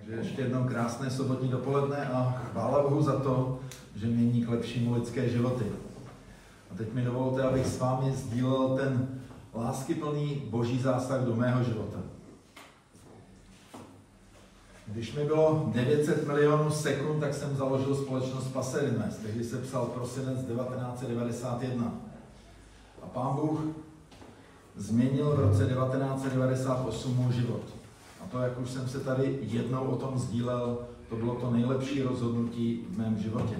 Takže ještě jednou krásné sobotní dopoledne a chvála Bohu za to, že mění k lepšímu lidské životy. A teď mi dovolte, abych s vámi sdílel ten láskyplný boží zásah do mého života. Když mi bylo 900 milionů sekund, tak jsem založil společnost Passer Invest. Tehdy se psal prosinec 1991. A Pán Bůh změnil v roce 1998 můj život. A to, jak už jsem se tady jednou o tom sdílel, to bylo to nejlepší rozhodnutí v mém životě.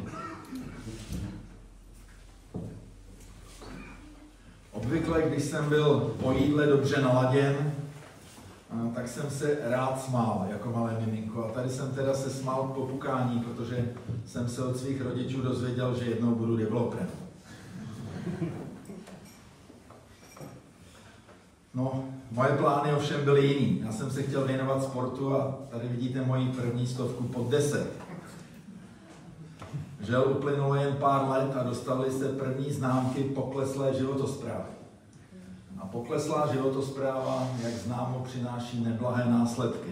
Obvykle, když jsem byl po jídle dobře naladěn, tak jsem se rád smál, jako malé miminko. A tady jsem teda se smál k popukání, protože jsem se od svých rodičů dozvěděl, že jednou budu developerem. No, moje plány ovšem byly jiný. Já jsem se chtěl věnovat sportu a tady vidíte moji první 100 pod 10. Žel uplynulo jen pár let a dostaly se první známky pokleslé životosprávy. A pokleslá životospráva, jak známo, přináší neblahé následky.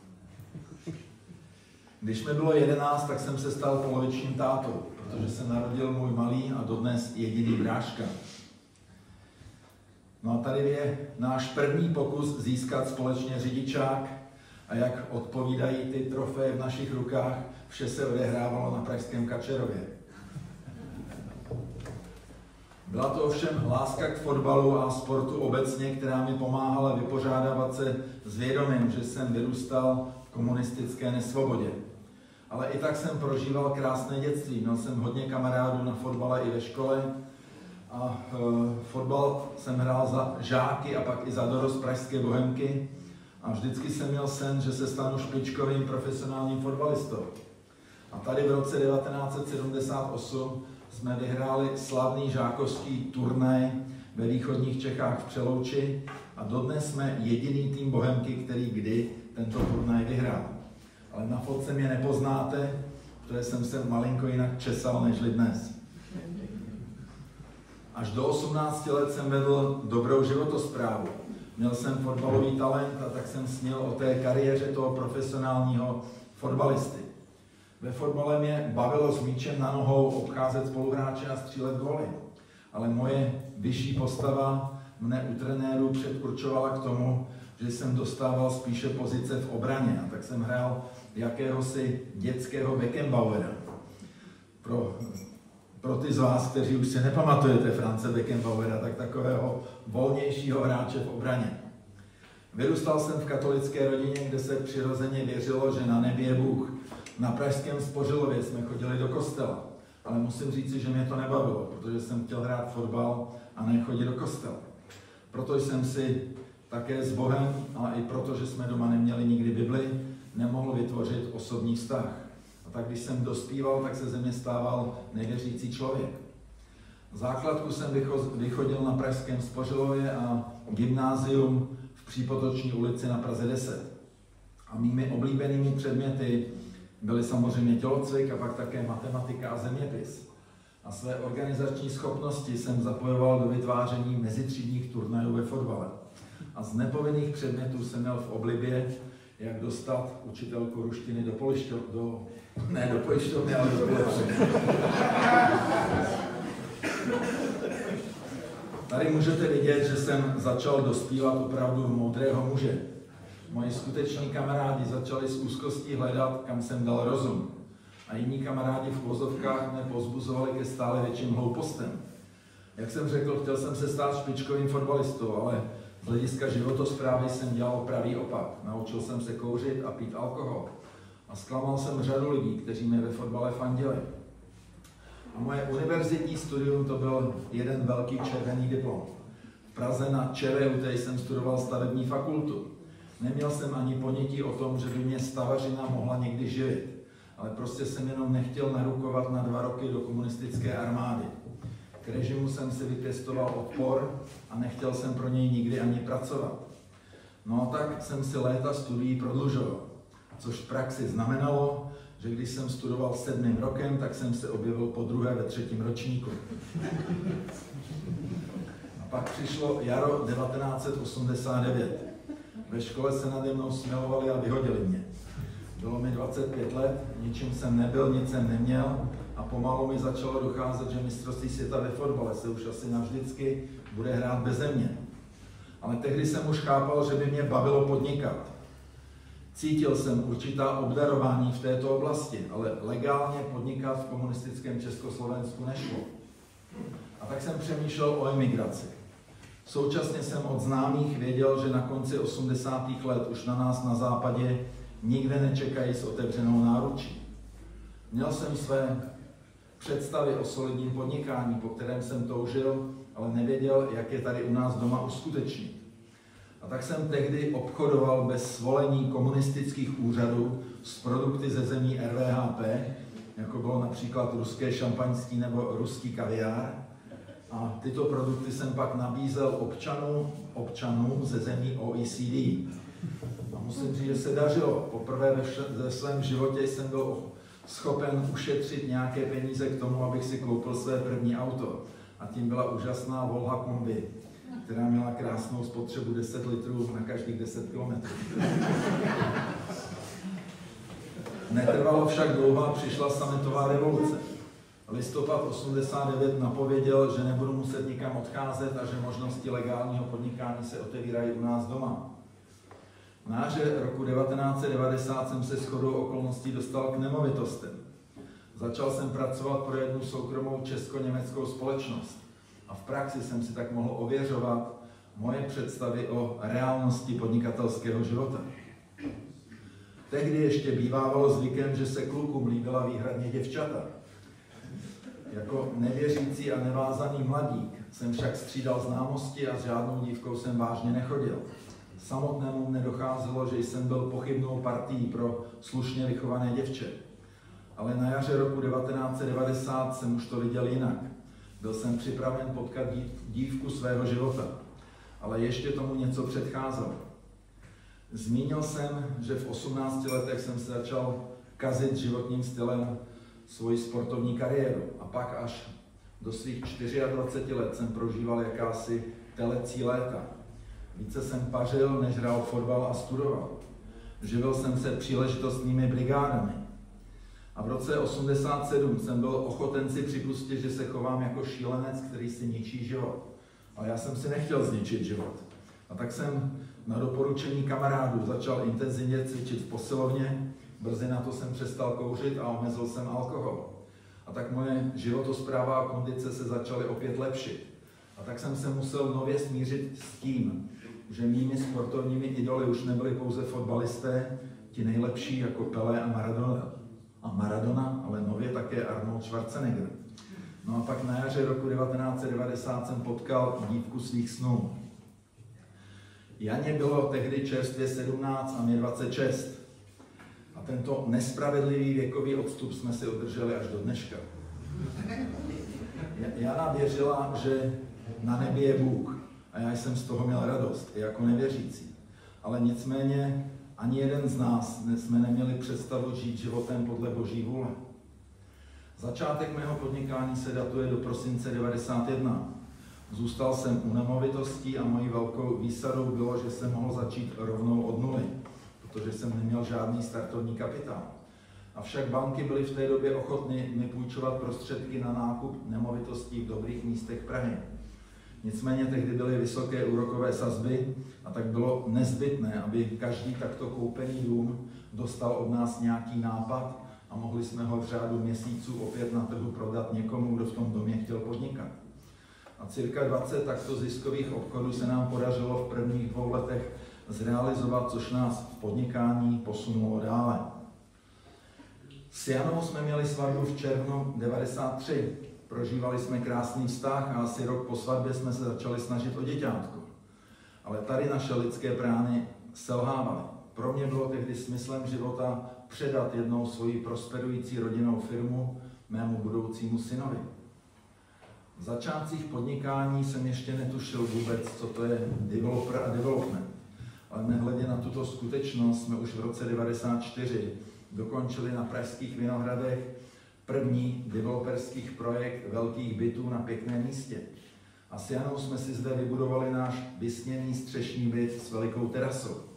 Když mi bylo 11, tak jsem se stal polovičním tátou, protože se narodil můj malý a dodnes jediný bráška. No a tady je náš první pokus získat společně řidičák a jak odpovídají ty trofeje v našich rukách, vše se odehrávalo na pražském Kačerově. Byla to ovšem láska k fotbalu a sportu obecně, která mi pomáhala vypořádávat se s vědomím, že jsem vyrůstal v komunistické nesvobodě. Ale i tak jsem prožíval krásné dětství. Měl jsem hodně kamarádů na fotbale i ve škole. A fotbal jsem hrál za žáky a pak i za dorost pražské Bohemky. A vždycky jsem měl sen, že se stanu špičkovým profesionálním fotbalistou. A tady v roce 1978 jsme vyhráli slavný žákovský turnaj ve východních Čechách v Přelouči a dodnes jsme jediný tým Bohemky, který kdy tento turnaj vyhrál. Ale na fotce mě nepoznáte, protože jsem se malinko jinak česal nežli dnes. Až do 18 let jsem vedl dobrou životosprávu. Měl jsem fotbalový talent a tak jsem snil o té kariéře toho profesionálního fotbalisty. Ve fotbale mě bavilo s míčem na nohou obcházet spoluhráče a střílet góly. Ale moje vyšší postava mne u trenérů předurčovala k tomu, že jsem dostával spíše pozice v obraně. A tak jsem hrál jakéhosi dětského Beckenbauera. Pro ty z vás, kteří už si nepamatujete Franze Beckenbauera, tak takového volnějšího hráče v obraně. Vyrůstal jsem v katolické rodině, kde se přirozeně věřilo, že na nebi je Bůh. Na pražském Spořilově jsme chodili do kostela, ale musím říci, že mě to nebavilo, protože jsem chtěl hrát fotbal a ne chodit do kostela. Proto jsem si také s Bohem, ale i proto, že jsme doma neměli nikdy Bibli, nemohl vytvořit osobní vztah. A tak když jsem dospíval, tak se ze mě stával nevěřící člověk. Základku jsem vychodil na pražském Spořilově a gymnázium v Přípotoční ulici na Praze 10. A mými oblíbenými předměty byly samozřejmě tělocvik a pak také matematika a zeměpis. A své organizační schopnosti jsem zapojoval do vytváření mezitřídních turnajů ve fotbale. A z nepovinných předmětů jsem měl v oblibě, jak dostat učitelku ruštiny do pojišťovny, ale do pojišťovny. Tady můžete vidět, že jsem začal dospívat opravdu moudrého muže. Moji skuteční kamarádi začali s úzkostí hledat, kam jsem dal rozum. A jiní kamarádi v uvozovkách mě povzbuzovali ke stále větším hloupostem. Jak jsem řekl, chtěl jsem se stát špičkovým fotbalistou, ale z hlediska životosprávy jsem dělal pravý opak. Naučil jsem se kouřit a pít alkohol. A zklamal jsem řadu lidí, kteří mě ve fotbale fandili. A moje univerzitní studium to byl jeden velký červený diplom. V Praze na ČVUT jsem studoval stavební fakultu. Neměl jsem ani ponětí o tom, že by mě stavařina mohla někdy živit. Ale prostě jsem jenom nechtěl narukovat na 2 roky do komunistické armády. K režimu jsem si vypěstoval odpor a nechtěl jsem pro něj nikdy ani pracovat. No a tak jsem si léta studií prodlužoval. Což v praxi znamenalo, že když jsem studoval 7. rokem, tak jsem se objevil po 2. ve 3. ročníku. A pak přišlo jaro 1989. Ve škole se nade mnou smělovali a vyhodili mě. Bylo mi 25 let, ničím jsem nebyl, nic jsem neměl a pomalu mi začalo docházet, že mistrovství světa ve fotbale se už asi navždycky bude hrát beze mě. Ale tehdy jsem už chápal, že by mě bavilo podnikat. Cítil jsem určitá obdarování v této oblasti, ale legálně podnikat v komunistickém Československu nešlo. A tak jsem přemýšlel o emigraci. Současně jsem od známých věděl, že na konci 80. let už na nás na západě nikde nečekají s otevřenou náručí. Měl jsem své představy o solidním podnikání, po kterém jsem toužil, ale nevěděl, jak je tady u nás doma uskutečnit. A tak jsem tehdy obchodoval bez svolení komunistických úřadů s produkty ze zemí RVHP, jako bylo například ruské šampaňský nebo ruský kaviár. A tyto produkty jsem pak nabízel občanům ze zemí OECD. A musím říct, že se dařilo. Poprvé ve svém životě jsem byl schopen ušetřit nějaké peníze k tomu, abych si koupil své první auto. A tím byla úžasná Volha kombi, která měla krásnou spotřebu 10 litrů na každých 10 kilometrů. Netrvalo však dlouho a přišla sametová revoluce. Listopad 89 napověděl, že nebudu muset nikam odcházet a že možnosti legálního podnikání se otevírají u nás doma. Na jaře roku 1990 jsem se shodou okolností dostal k nemovitostem. Začal jsem pracovat pro jednu soukromou česko-německou společnost a v praxi jsem si tak mohl ověřovat moje představy o reálnosti podnikatelského života. Tehdy ještě bývávalo zvykem, že se klukům líbila výhradně děvčata. Jako nevěřící a nevázaný mladík jsem však střídal známosti a s žádnou dívkou jsem vážně nechodil. Samotnému nedocházelo, že jsem byl pochybnou partií pro slušně vychované děvče. Ale na jaře roku 1990 jsem už to viděl jinak. Byl jsem připraven potkat dívku svého života, ale ještě tomu něco předcházelo. Zmínil jsem, že v 18 letech jsem se začal kazit životním stylem svoji sportovní kariéru a pak až do svých 24 let jsem prožíval jakási telecí léta. Více jsem pařil, než hrál fotbal a studoval. Živil jsem se příležitostnými brigádami. A v roce 87 jsem byl ochoten si připustit, že se chovám jako šílenec, který si ničí život. Ale já jsem si nechtěl zničit život. A tak jsem na doporučení kamarádů začal intenzivně cvičit v posilovně, brzy na to jsem přestal kouřit a omezil jsem alkohol. A tak moje životospráva a kondice se začaly opět lepšit. A tak jsem se musel nově smířit s tím, že mými sportovními idoly už nebyli pouze fotbalisté, ti nejlepší jako Pelé a Maradona, ale nově také Arnold Schwarzenegger. No a pak na jaře roku 1990 jsem potkal dívku svých snů. Janě bylo tehdy čerstvě 17 a mě 26. A tento nespravedlivý věkový odstup jsme si udrželi až do dneška. Jana věřila, že na nebi je Bůh a já jsem z toho měl radost, i jako nevěřící. Ale nicméně ani jeden z nás jsme neměli představu žít životem podle Boží vůle. Začátek mého podnikání se datuje do prosince 1991. Zůstal jsem u nemovitostí a mojí velkou výsadou bylo, že jsem mohl začít rovnou od nuly, protože jsem neměl žádný startovní kapitál. Avšak banky byly v té době ochotny mi půjčovat prostředky na nákup nemovitostí v dobrých místech Prahy. Nicméně tehdy byly vysoké úrokové sazby a tak bylo nezbytné, aby každý takto koupený dům dostal od nás nějaký nápad a mohli jsme ho v řádu měsíců opět na trhu prodat někomu, kdo v tom domě chtěl podnikat. A cirka 20 takto ziskových obchodů se nám podařilo v prvních 2 letech zrealizovat, což nás v podnikání posunulo dále. S Janou jsme měli svatbu v červnu 1993. Prožívali jsme krásný vztah a asi rok po svatbě jsme se začali snažit o děťátko. Ale tady naše lidské plány selhávaly. Pro mě bylo tehdy smyslem života předat jednou svoji prosperující rodinnou firmu mému budoucímu synovi. V začátcích podnikání jsem ještě netušil vůbec, co to je developer a development. Ale nehledě na tuto skutečnost jsme už v roce 1994 dokončili na pražských Vinohradech první developerských projekt velkých bytů na pěkném místě. A s Janou jsme si zde vybudovali náš vysněný střešní byt s velikou terasou.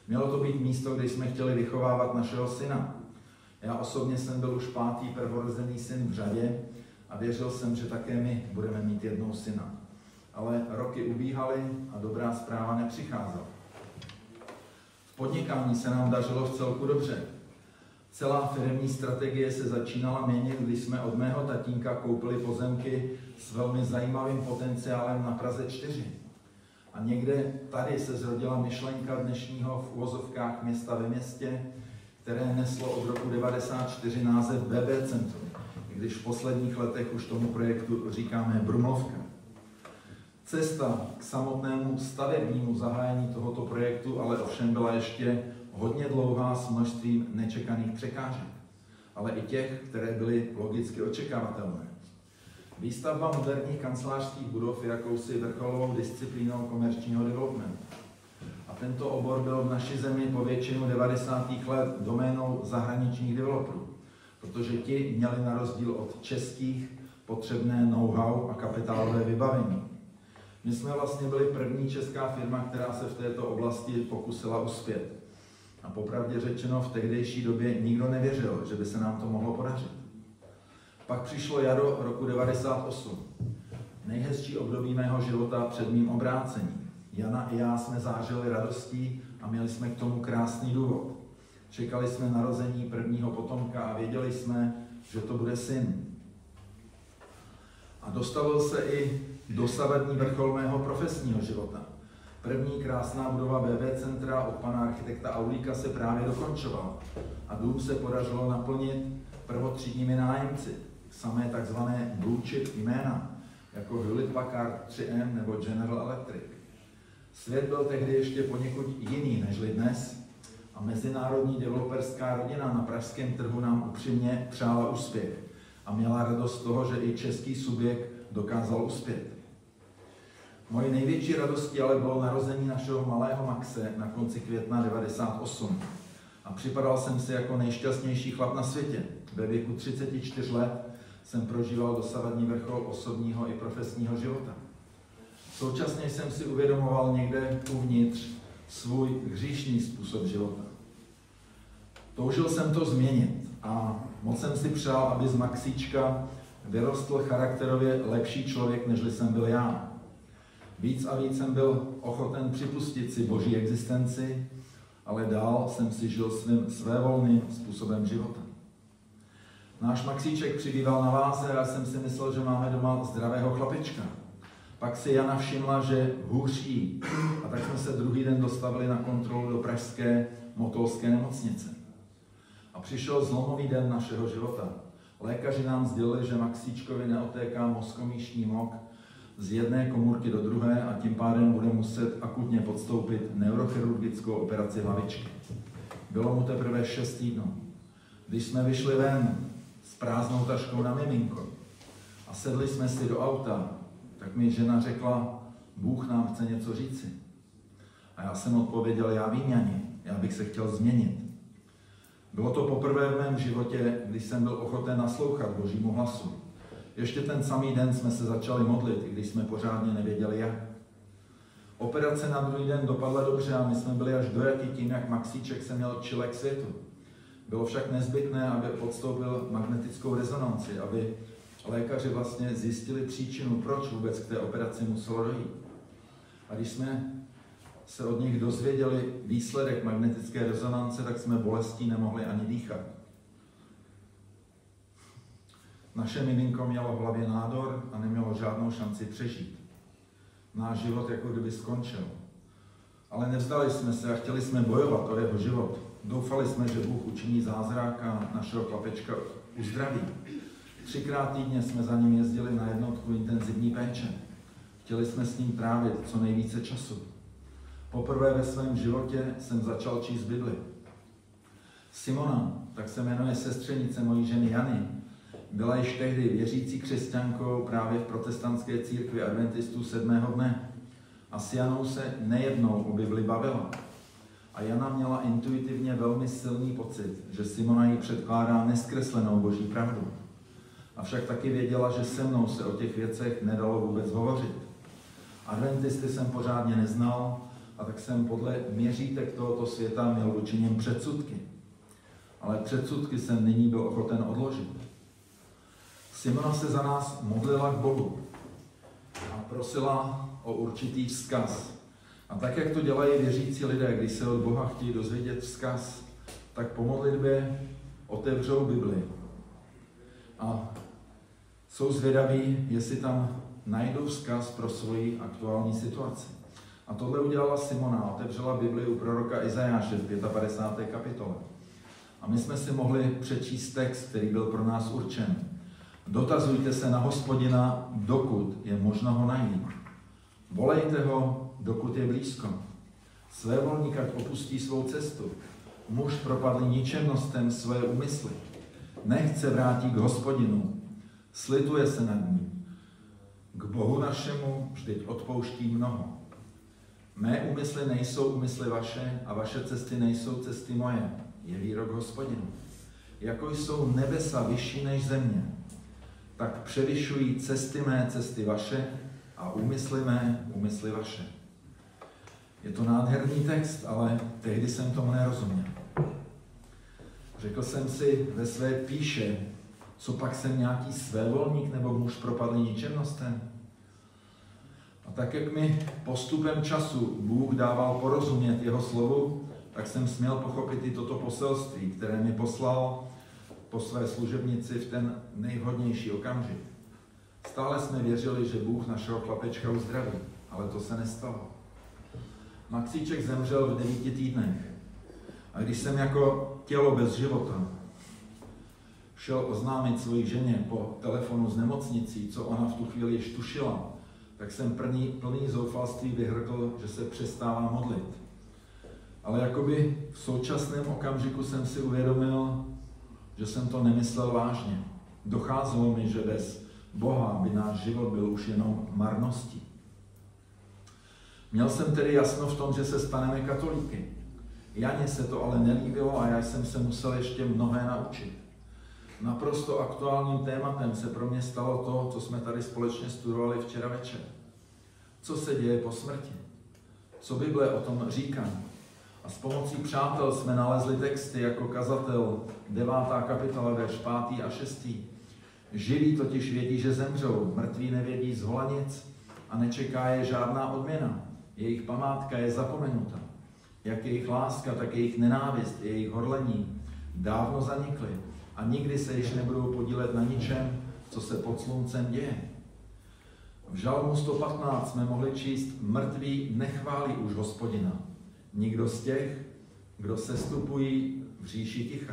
Mělo to být místo, kde jsme chtěli vychovávat našeho syna. Já osobně jsem byl už 5. prvorozený syn v řadě a věřil jsem, že také my budeme mít jednou syna. Ale roky ubíhaly a dobrá zpráva nepřicházela. V podnikání se nám dařilo vcelku dobře. Celá firemní strategie se začínala měnit, když jsme od mého tatínka koupili pozemky s velmi zajímavým potenciálem na Praze 4. A někde tady se zrodila myšlenka dnešního v uvozovkách města ve městě, které neslo od roku 1994 název BB Centrum, i když v posledních letech už tomu projektu říkáme Brumlovka. Cesta k samotnému stavebnímu zahájení tohoto projektu ale ovšem byla ještě hodně dlouhá s množstvím nečekaných překážek, ale i těch, které byly logicky očekávatelné. Výstavba moderních kancelářských budov je jakousi vrcholovou disciplínou komerčního developmentu. A tento obor byl v naší zemi po většinu 90. let doménou zahraničních developerů, protože ti měli na rozdíl od českých potřebné know-how a kapitálové vybavení. My jsme vlastně byli první česká firma, která se v této oblasti pokusila uspět. A popravdě řečeno, v tehdejší době nikdo nevěřil, že by se nám to mohlo podařit. Pak přišlo jaro roku 1998. Nejhezčí období mého života před mým obrácením. Jana i já jsme zářili radostí a měli jsme k tomu krásný důvod. Čekali jsme narození prvního potomka a věděli jsme, že to bude syn. A dostavil se i dosavadní vrchol mého profesního života. První krásná budova BB Centra od pana architekta Aulíka se právě dokončovala a dům se podařilo naplnit prvotřídními nájemci, samé takzvané blue chip jména, jako Hewlett Packard 3M nebo General Electric. Svět byl tehdy ještě poněkud jiný nežli dnes a mezinárodní developerská rodina na pražském trhu nám upřímně přála úspěch a měla radost z toho, že i český subjekt dokázal uspět. Mojí největší radostí ale bylo narození našeho malého Maxe na konci května 1998. A připadal jsem si jako nejšťastnější chlap na světě. Ve věku 34 let jsem prožíval dosavadní vrchol osobního i profesního života. Současně jsem si uvědomoval někde uvnitř svůj hříšný způsob života. Toužil jsem to změnit a moc jsem si přál, aby z Maxíčka vyrostl charakterově lepší člověk, nežli jsem byl já. Víc a víc jsem byl ochoten připustit si boží existenci, ale dál jsem si žil svým svévolným způsobem života. Náš Maxíček přibýval na váze a jsem si myslel, že máme doma zdravého chlapečka. Pak si Jana všimla, že hůř jí, a tak jsme se druhý den dostavili na kontrolu do pražské Motolské nemocnice. A přišel zlomový den našeho života. Lékaři nám sdělili, že Maxíčkovi neotéká mozkomíšní mok z jedné komůrky do druhé a tím pádem bude muset akutně podstoupit neurochirurgickou operaci hlavičky. Bylo mu teprve 6 týdnů. Když jsme vyšli ven s prázdnou taškou na miminko a sedli jsme si do auta, tak mi žena řekla, Bůh nám chce něco říci. A já jsem odpověděl, já vím, Jani, já bych se chtěl změnit. Bylo to poprvé v mém životě, když jsem byl ochoten naslouchat Božímu hlasu. Ještě ten samý den jsme se začali modlit, i když jsme pořádně nevěděli jak. Operace na druhý den dopadla dobře a my jsme byli až dojatí tím, jak Maxíček se měl čile k světu. Bylo však nezbytné, aby podstoupil magnetickou rezonanci, aby lékaři vlastně zjistili příčinu, proč vůbec k té operaci muselo dojít. A když jsme se od nich dozvěděli výsledek magnetické rezonance, tak jsme bolestí nemohli ani dýchat. Naše miminko mělo v hlavě nádor a nemělo žádnou šanci přežít. Náš život jako kdyby skončil. Ale nevzdali jsme se a chtěli jsme bojovat o jeho život. Doufali jsme, že Bůh učiní zázrak a našeho chlapečka uzdraví. 3krát týdně jsme za ním jezdili na jednotku intenzivní péče. Chtěli jsme s ním trávit co nejvíce času. Poprvé ve svém životě jsem začal číst Bibli. Simona, tak se jmenuje sestřenice mojí ženy Jany, byla již tehdy věřící křesťankou právě v protestantské církvi adventistů 7. dne. A s Janou se nejednou o Bibli bavila. A Jana měla intuitivně velmi silný pocit, že Simona jí předkládá neskreslenou boží pravdu. Avšak taky věděla, že se mnou se o těch věcech nedalo vůbec hovořit. Adventisty jsem pořádně neznal a tak jsem podle měřítek tohoto světa měl vůči něm předsudky. Ale předsudky jsem nyní byl ochoten odložit. Simona se za nás modlila k Bohu a prosila o určitý vzkaz. A tak, jak to dělají věřící lidé, když se od Boha chtějí dozvědět vzkaz, tak po modlitbě otevřou Bibli a jsou zvědaví, jestli tam najdou vzkaz pro svoji aktuální situaci. A tohle udělala Simona, otevřela Bibli u proroka Izajáše v 55. kapitole. A my jsme si mohli přečíst text, který byl pro nás určen. Dotazujte se na Hospodina, dokud je možno ho najít. Volejte ho, dokud je blízko. Svévolník ať opustí svou cestu. Muž propadl ničemnostem své úmysly. Nechce vrátit k Hospodinu. Slituje se nad ním. K Bohu našemu vždyť odpouští mnoho. Mé úmysly nejsou úmysly vaše a vaše cesty nejsou cesty moje, je výrok Hospodinu. Jako jsou nebesa vyšší než země, tak převyšují cesty mé cesty vaše a úmysly mé úmysly vaše. Je to nádherný text, ale tehdy jsem tomu nerozuměl. Řekl jsem si ve své píše, co pak jsem nějaký svévolník nebo muž propadlý ničemnostem? A tak, jak mi postupem času Bůh dával porozumět jeho slovu, tak jsem směl pochopit i toto poselství, které mi poslal po své služebnici v ten nejvhodnější okamžik. Stále jsme věřili, že Bůh našeho chlapečka uzdraví, ale to se nestalo. Maxíček zemřel v 9 týdnech. A když jsem jako tělo bez života šel oznámit svojí ženě po telefonu z nemocnicí, co ona v tu chvíli již tušila, tak jsem plný zoufalství vyhrkl, že se přestává modlit. Ale jakoby v současném okamžiku jsem si uvědomil, že jsem to nemyslel vážně. Docházelo mi, že bez Boha by náš život byl už jenom marností. Měl jsem tedy jasno v tom, že se staneme katolíky. Janě se to ale nelíbilo a já jsem se musel ještě mnohé naučit. Naprosto aktuálním tématem se pro mě stalo to, co jsme tady společně studovali včera večer. Co se děje po smrti? Co Bible o tom říká? A s pomocí přátel jsme nalezli texty jako kazatel 9. kapitola, verš 5. a 6. Živí totiž vědí, že zemřou, mrtví nevědí zholanic a nečeká je žádná odměna. Jejich památka je zapomenuta. Jak jejich láska, tak jejich nenávist, jejich horlení dávno zanikly a nikdy se již nebudou podílet na ničem, co se pod sluncem děje. V Žalmu 115 jsme mohli číst: mrtví nechválí už Hospodina. Nikdo z těch, kdo sestupují v říši ticha.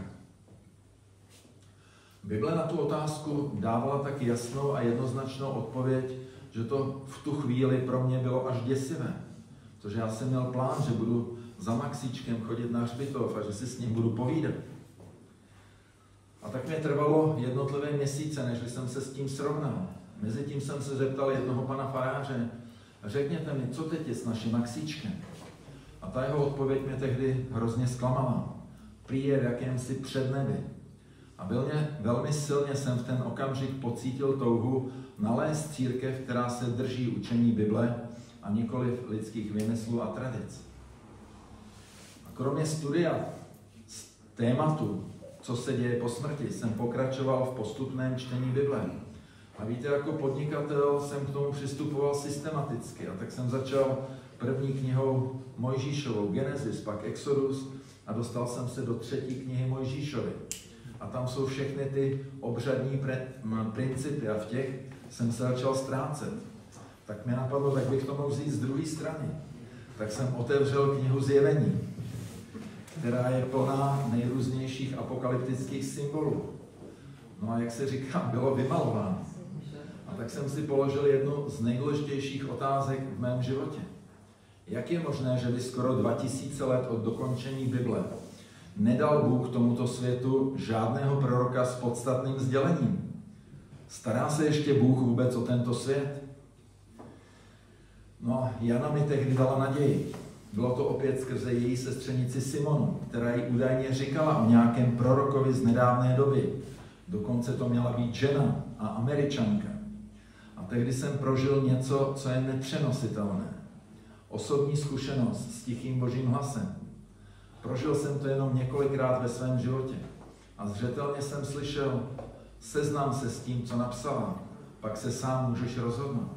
Bible na tu otázku dávala tak jasnou a jednoznačnou odpověď, že to v tu chvíli pro mě bylo až děsivé. Protože já jsem měl plán, že budu za Maxíčkem chodit na hřbitov a že si s ním budu povídat. A tak mě trvalo jednotlivé měsíce, než jsem se s tím srovnal. Mezitím jsem se zeptal jednoho pana faráře: řekněte mi, co teď je s naším Maxíčkem? A ta jeho odpověď mě tehdy hrozně zklamala. Prý je v jakémsi přednebi. A velmi silně jsem v ten okamžik pocítil touhu nalézt církev, která se drží učení Bible a nikoliv lidských vymyslů a tradic. A kromě studia z tématu, co se děje po smrti, jsem pokračoval v postupném čtení Bible. A víte, jako podnikatel jsem k tomu přistupoval systematicky. A tak jsem začal první knihou Mojžíšovou, Genesis, pak Exodus, a dostal jsem se do 3. knihy Mojžíšovy. A tam jsou všechny ty obřadní principy a v těch jsem se začal ztrácet. Tak mě napadlo, tak bych to mohl vzít z druhé strany. Tak jsem otevřel knihu Zjevení, která je plná nejrůznějších apokalyptických symbolů. No a jak se říká, bylo vymalováno. A tak jsem si položil jednu z nejdůležitějších otázek v mém životě. Jak je možné, že by skoro 2000 let od dokončení Bible nedal Bůh tomuto světu žádného proroka s podstatným sdělením? Stará se ještě Bůh vůbec o tento svět? No, Jana mi tehdy dala naději. Bylo to opět skrze její sestřenici Simonu, která jí údajně říkala o nějakém prorokovi z nedávné doby. Dokonce to měla být žena a Američanka. A tehdy jsem prožil něco, co je nepřenositelné. Osobní zkušenost s tichým Božím hlasem. Prožil jsem to jenom několikrát ve svém životě a zřetelně jsem slyšel, seznam se s tím, co napsala, pak se sám můžeš rozhodnout.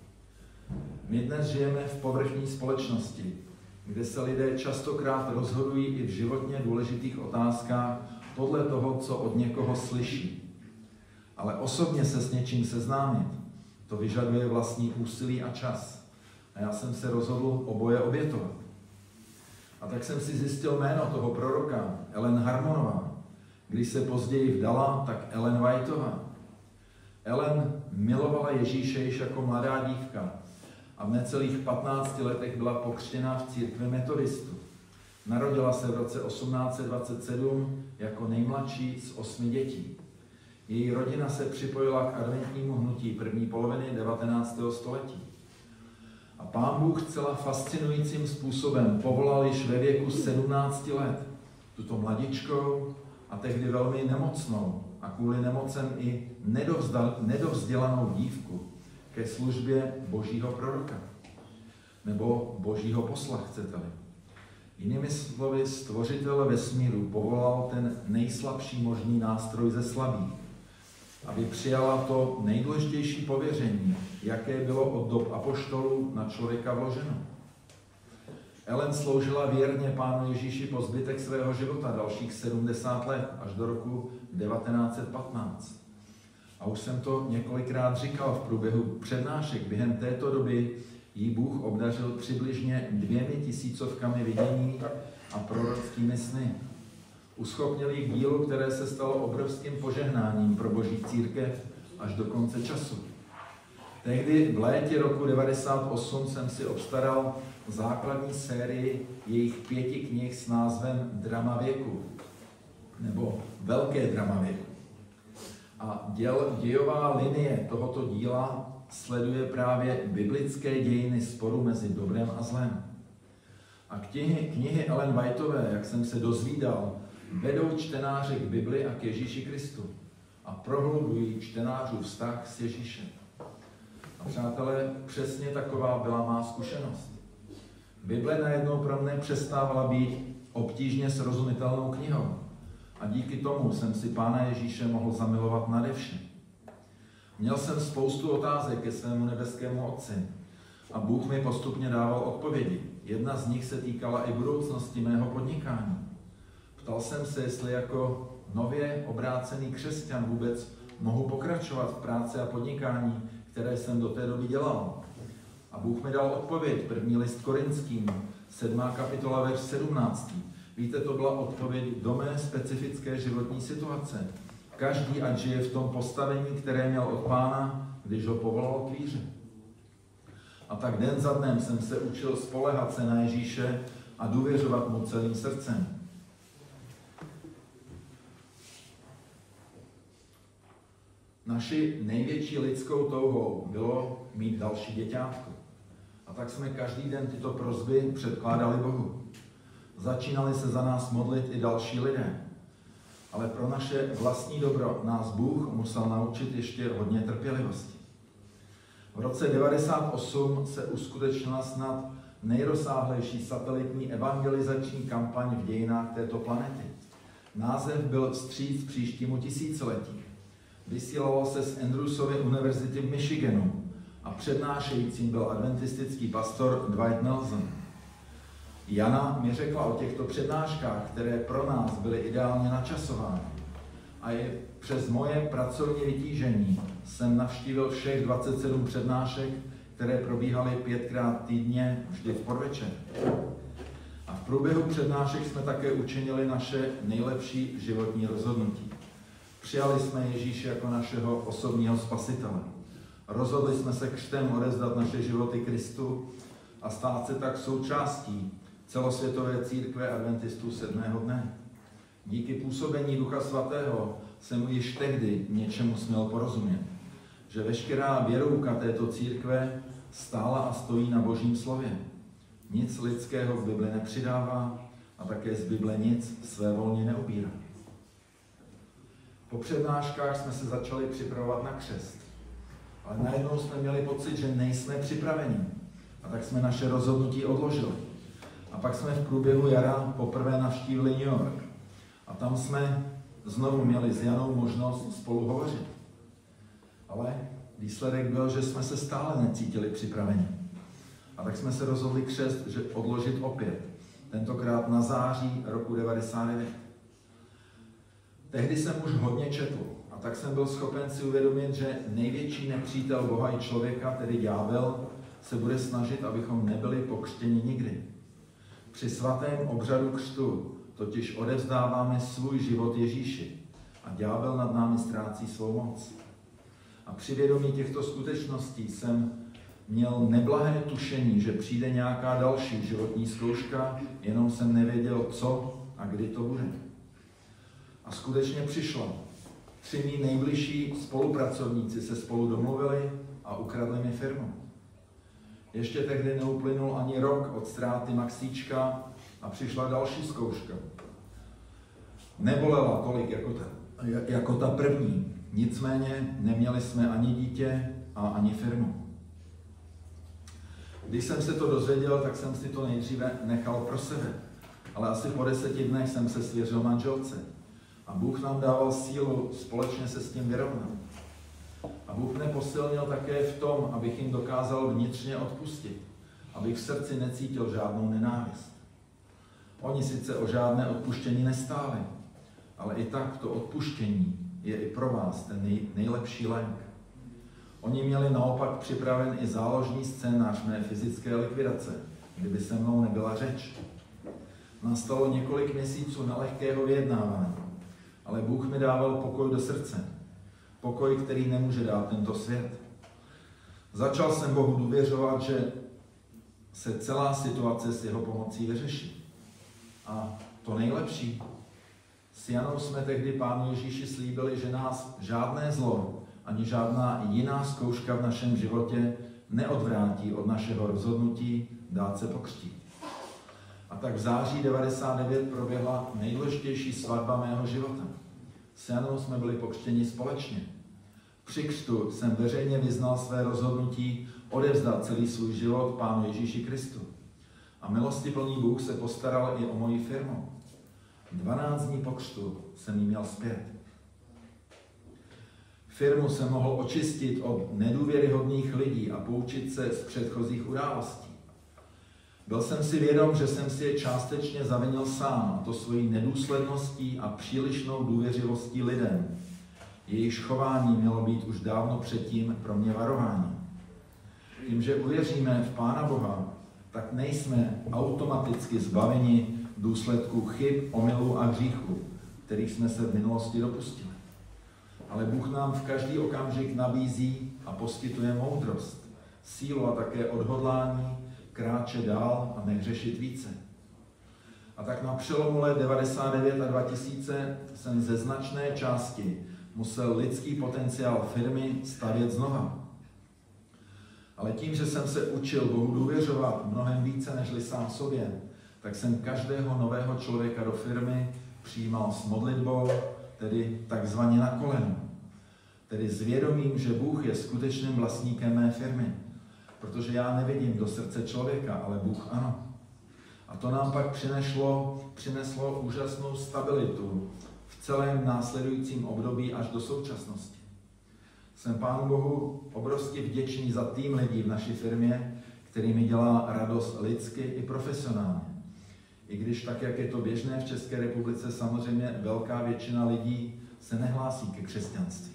My dnes žijeme v povrchní společnosti, kde se lidé častokrát rozhodují i v životně důležitých otázkách podle toho, co od někoho slyší. Ale osobně se s něčím seznámit, to vyžaduje vlastní úsilí a čas. A já jsem se rozhodl oboje obětovat. A tak jsem si zjistil jméno toho proroka, Ellen Harmonová. Když se později vdala, tak Ellen Whiteová. Ellen milovala Ježíše již jako mladá dívka a v necelých 15 letech byla pokřtěná v církvi metodistů. Narodila se v roce 1827 jako nejmladší z 8 dětí. Její rodina se připojila k adventnímu hnutí první poloviny 19. století. A Pán Bůh zcela fascinujícím způsobem povolal již ve věku 17 let tuto mladičkou a tehdy velmi nemocnou a kvůli nemocem i nedovzdělanou dívku ke službě Božího proroka. Nebo Božího posla, chcete-li. Jinými slovy, stvořitel vesmíru povolal ten nejslabší možný nástroj ze slabých, aby přijala to nejdůležitější pověření, jaké bylo od dob apoštolů na člověka vloženo. Ellen sloužila věrně Pánu Ježíši po zbytek svého života dalších 70 let, až do roku 1915. A už jsem to několikrát říkal v průběhu přednášek. Během této doby jí Bůh obdařil přibližně 2 000 vidění a prorockými sny. Uschopnil jí k dílu, které se stalo obrovským požehnáním pro Boží církev až do konce času. Tehdy v létě roku 1998 jsem si obstaral základní sérii jejich 5 knih s názvem Drama věku, nebo Velké drama věku. A dějová linie tohoto díla sleduje právě biblické dějiny sporu mezi dobrem a zlem. A knihy Ellen Whiteové, jak jsem se dozvídal, vedou čtenáře k Bibli a k Ježíši Kristu a prohlubují čtenářův vztah s Ježíšem. A přátelé, přesně taková byla má zkušenost. Bible najednou pro mne přestávala být obtížně srozumitelnou knihou a díky tomu jsem si Pána Ježíše mohl zamilovat nadevše. Měl jsem spoustu otázek ke svému nebeskému Otci a Bůh mi postupně dával odpovědi. Jedna z nich se týkala i budoucnosti mého podnikání. Ptal jsem se, jestli jako nově obrácený křesťan vůbec mohu pokračovat v práci a podnikání, které jsem do té doby dělal. A Bůh mi dal odpověď, 1. list Korinským, 7. kapitola, verš 17. Víte, to byla odpověď do mé specifické životní situace. Každý ať žije v tom postavení, které měl od Pána, když ho povolal k víře. A tak den za dnem jsem se učil spoléhat se na Ježíše a důvěřovat mu celým srdcem. Naší největší lidskou touhou bylo mít další děťátko. A tak jsme každý den tyto prosby předkládali Bohu. Začínali se za nás modlit i další lidé. Ale pro naše vlastní dobro nás Bůh musel naučit ještě hodně trpělivosti. V roce 1998 se uskutečnila snad nejrozsáhlejší satelitní evangelizační kampaň v dějinách této planety. Název byl Vstříc příštímu tisíciletí. Vysílalo se z Andrewsovy univerzity v Michiganu a přednášejícím byl adventistický pastor Dwight Nelson. Jana mi řekla o těchto přednáškách, které pro nás byly ideálně načasovány. A i přes moje pracovní vytížení jsem navštívil všech 27 přednášek, které probíhaly 5krát týdně, vždy v podvečer. A v průběhu přednášek jsme také učinili naše nejlepší životní rozhodnutí. Přijali jsme Ježíše jako našeho osobního spasitele. Rozhodli jsme se křtem odevzdat naše životy Kristu a stát se tak součástí celosvětové církve adventistů 7. dne. Díky působení Ducha Svatého jsem již tehdy něčemu směl porozumět, že veškerá věrouka této církve stála a stojí na Božím slově. Nic lidského v Bibli nepřidává a také z Bible nic svévolně neubírá. Po přednáškách jsme se začali připravovat na křest. Ale najednou jsme měli pocit, že nejsme připraveni. A tak jsme naše rozhodnutí odložili. A pak jsme v průběhu jara poprvé navštívili New York. A tam jsme znovu měli s Janou možnost spolu hovořit. Ale výsledek byl, že jsme se stále necítili připraveni. A tak jsme se rozhodli křest, že odložit opět. Tentokrát na září roku 99. Tehdy jsem už hodně četl. A tak jsem byl schopen si uvědomit, že největší nepřítel Boha i člověka, tedy ďábel, se bude snažit, abychom nebyli pokřtěni nikdy. Při svatém obřadu křtu totiž odevzdáváme svůj život Ježíši a ďábel nad námi ztrácí svou moc. A při vědomí těchto skutečností jsem měl neblahé tušení, že přijde nějaká další životní zkouška, jenom jsem nevěděl, co a kdy to bude. A skutečně přišla. 3 mí nejbližší spolupracovníci se spolu domluvili a ukradli mi firmu. Ještě tehdy neuplynul ani rok od ztráty Maxíčka a přišla další zkouška. Nebolela tolik jako ta první, nicméně neměli jsme ani dítě a ani firmu. Když jsem se to dozvěděl, tak jsem si to nejdříve nechal pro sebe, ale asi po 10 dnech jsem se svěřil manželce. A Bůh nám dával sílu společně se s tím vyrovnat. A Bůh mě posilnil také v tom, abych jim dokázal vnitřně odpustit, abych v srdci necítil žádnou nenávist. Oni sice o žádné odpuštění nestáli, ale i tak to odpuštění je i pro vás ten nejlepší lék. Oni měli naopak připraven i záložní scénář mé fyzické likvidace, kdyby se mnou nebyla řeč. Nastalo několik měsíců nelehkého vyjednávání, ale Bůh mi dával pokoj do srdce. Pokoj, který nemůže dát tento svět. Začal jsem Bohu důvěřovat, že se celá situace s jeho pomocí vyřeší. A to nejlepší. S Janou jsme tehdy Pánu Ježíši slíbili, že nás žádné zlo ani žádná jiná zkouška v našem životě neodvrátí od našeho rozhodnutí dát se pokřtít. A tak v září 99 proběhla nejdůležitější svatba mého života. S Janou jsme byli pokřtěni společně. Při křtu jsem veřejně vyznal své rozhodnutí odevzdat celý svůj život Pánu Ježíši Kristu. A milostiplný Bůh se postaral i o moji firmu. 12 dní po křtu jsem ji měl zpět. Firmu jsem mohl očistit od nedůvěryhodných lidí a poučit se z předchozích událostí. Byl jsem si vědom, že jsem si je částečně zavinil sám, a to svojí nedůsledností a přílišnou důvěřivostí lidem. Jejichž chování mělo být už dávno předtím pro mě varování. Tím, že uvěříme v Pána Boha, tak nejsme automaticky zbaveni důsledků chyb, omylů a hříchů, kterých jsme se v minulosti dopustili. Ale Bůh nám v každý okamžik nabízí a poskytuje moudrost, sílu a také odhodlání kráčet dál a nehřešit více. A tak na přelomu let 99 a 2000 jsem ze značné části musel lidský potenciál firmy stavět znova. Ale tím, že jsem se učil Bohu důvěřovat mnohem více nežli sám sobě, tak jsem každého nového člověka do firmy přijímal s modlitbou, tedy takzvaně na kolenu. Tedy s vědomím, že Bůh je skutečným vlastníkem mé firmy. Protože já nevidím do srdce člověka, ale Bůh ano. A to nám pak přineslo úžasnou stabilitu v celém následujícím období až do současnosti. Jsem Pánu Bohu obrovsky vděčný za tým lidí v naší firmě, který mi dělá radost lidsky i profesionálně. I když tak, jak je to běžné v České republice, samozřejmě velká většina lidí se nehlásí ke křesťanství.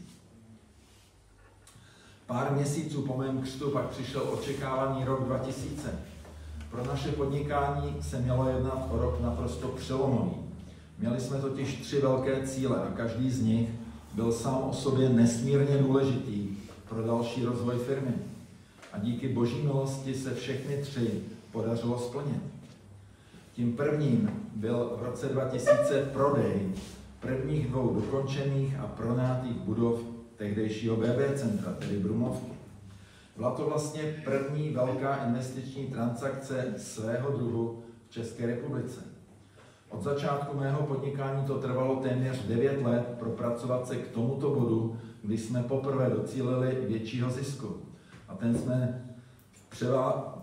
Pár měsíců po mém křtu pak přišel očekávaný rok 2000. Pro naše podnikání se mělo jednat o rok naprosto přelomový. Měli jsme totiž 3 velké cíle a každý z nich byl sám o sobě nesmírně důležitý pro další rozvoj firmy. A díky Boží milosti se všechny 3 podařilo splnit. Tím prvním byl v roce 2000 prodej prvních 2 dokončených a pronajatých budov tehdejšího BB centra, tedy Brumovky. Byla to vlastně první velká investiční transakce svého druhu v České republice. Od začátku mého podnikání to trvalo téměř 9 let propracovat se k tomuto bodu, kdy jsme poprvé docílili většího zisku. A ten jsme v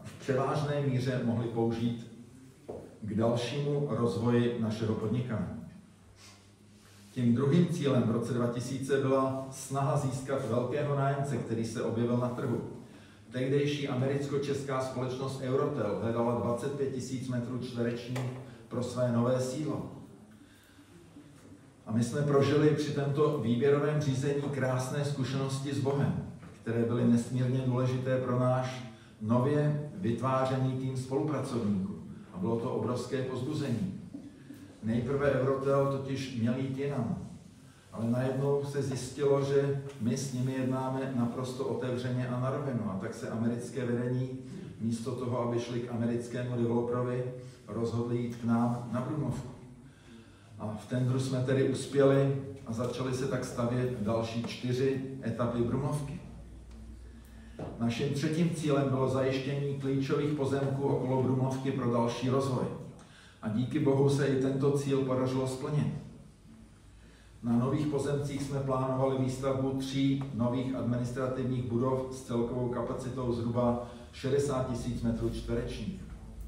v převážné míře mohli použít k dalšímu rozvoji našeho podnikání. Tím druhým cílem v roce 2000 byla snaha získat velkého nájemce, který se objevil na trhu. Tehdejší americko-česká společnost Eurotel hledala 25 000 metrů čtverečních pro své nové sídlo. A my jsme prožili při tomto výběrovém řízení krásné zkušenosti s Bohem, které byly nesmírně důležité pro náš nově vytvářený tým spolupracovníků. A bylo to obrovské povzbuzení. Nejprve Eurotel totiž měl jít jinam, ale najednou se zjistilo, že my s nimi jednáme naprosto otevřeně a na rovinu. A tak se americké vedení místo toho, aby šli k americkému developerovi, rozhodli jít k nám na Brunovku. A v tendru jsme tedy uspěli a začaly se tak stavět další 4 etapy Brunovky. Naším třetím cílem bylo zajištění klíčových pozemků okolo Brunovky pro další rozvoj. A díky Bohu se i tento cíl podařilo splnit. Na nových pozemcích jsme plánovali výstavbu 3 nových administrativních budov s celkovou kapacitou zhruba 60 000 metrů čtverečních.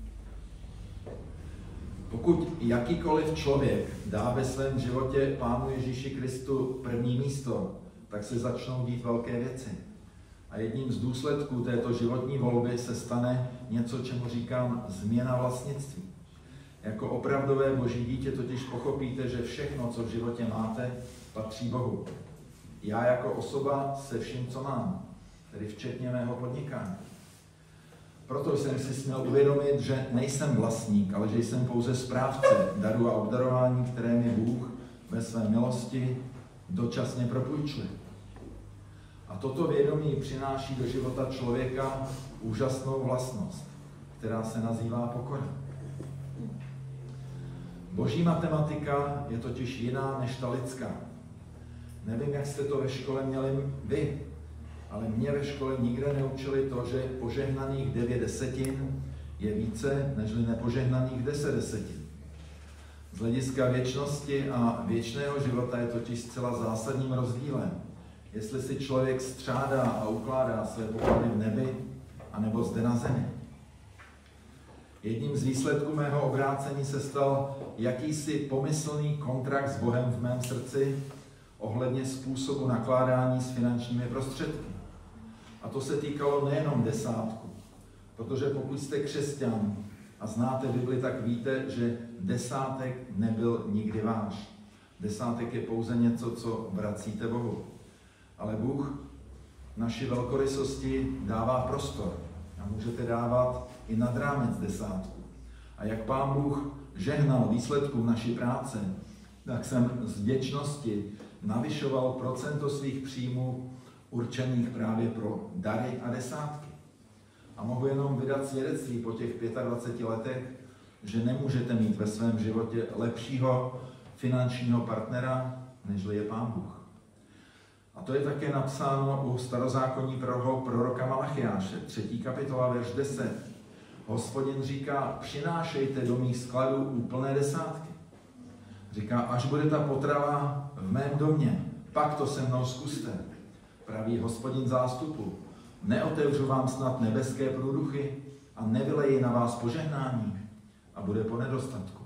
Pokud jakýkoliv člověk dá ve svém životě Pánu Ježíši Kristu první místo, tak se začnou dít velké věci. A jedním z důsledků této životní volby se stane něco, čemu říkám změna vlastnictví. Jako opravdové Boží dítě totiž pochopíte, že všechno, co v životě máte, patří Bohu. Já jako osoba se vším, co mám, tedy včetně mého podnikání. Proto jsem si směl uvědomit, že nejsem vlastník, ale že jsem pouze správce daru a obdarování, které mi Bůh ve své milosti dočasně propůjčuje. A toto vědomí přináší do života člověka úžasnou vlastnost, která se nazývá pokora. Boží matematika je totiž jiná než ta lidská. Nevím, jak jste to ve škole měli vy, ale mě ve škole nikde neučili to, že požehnaných 9 desetin je více než nepožehnaných 10 desetin. Z hlediska věčnosti a věčného života je totiž zcela zásadním rozdílem, jestli si člověk střádá a ukládá své poklady v nebi, anebo zde na zemi. Jedním z výsledků mého obrácení se stal jakýsi pomyslný kontrakt s Bohem v mém srdci ohledně způsobu nakládání s finančními prostředky. A to se týkalo nejenom desátku, protože pokud jste křesťan a znáte Bibli, tak víte, že desátek nebyl nikdy váš. Desátek je pouze něco, co vracíte Bohu. Ale Bůh naší velkorysosti dává prostor a můžete dávat i nad rámec desátku. A jak Pán Bůh žehnal výsledkům naší práce, tak jsem z vděčnosti navyšoval procento svých příjmů určených právě pro dary a desátky. A mohu jenom vydat svědectví po těch 25 letech, že nemůžete mít ve svém životě lepšího finančního partnera, nežli je Pán Bůh. A to je také napsáno u starozákonního proroka Malachiáše, 3. kapitola, verš 10. Hospodin říká, přinášejte do mých skladů úplné desátky. Říká, až bude ta potrava v mém domě, pak to se mnou zkuste. Praví Hospodin zástupu, neotevřu vám snad nebeské průduchy a nevyleji na vás požehnání a bude po nedostatku.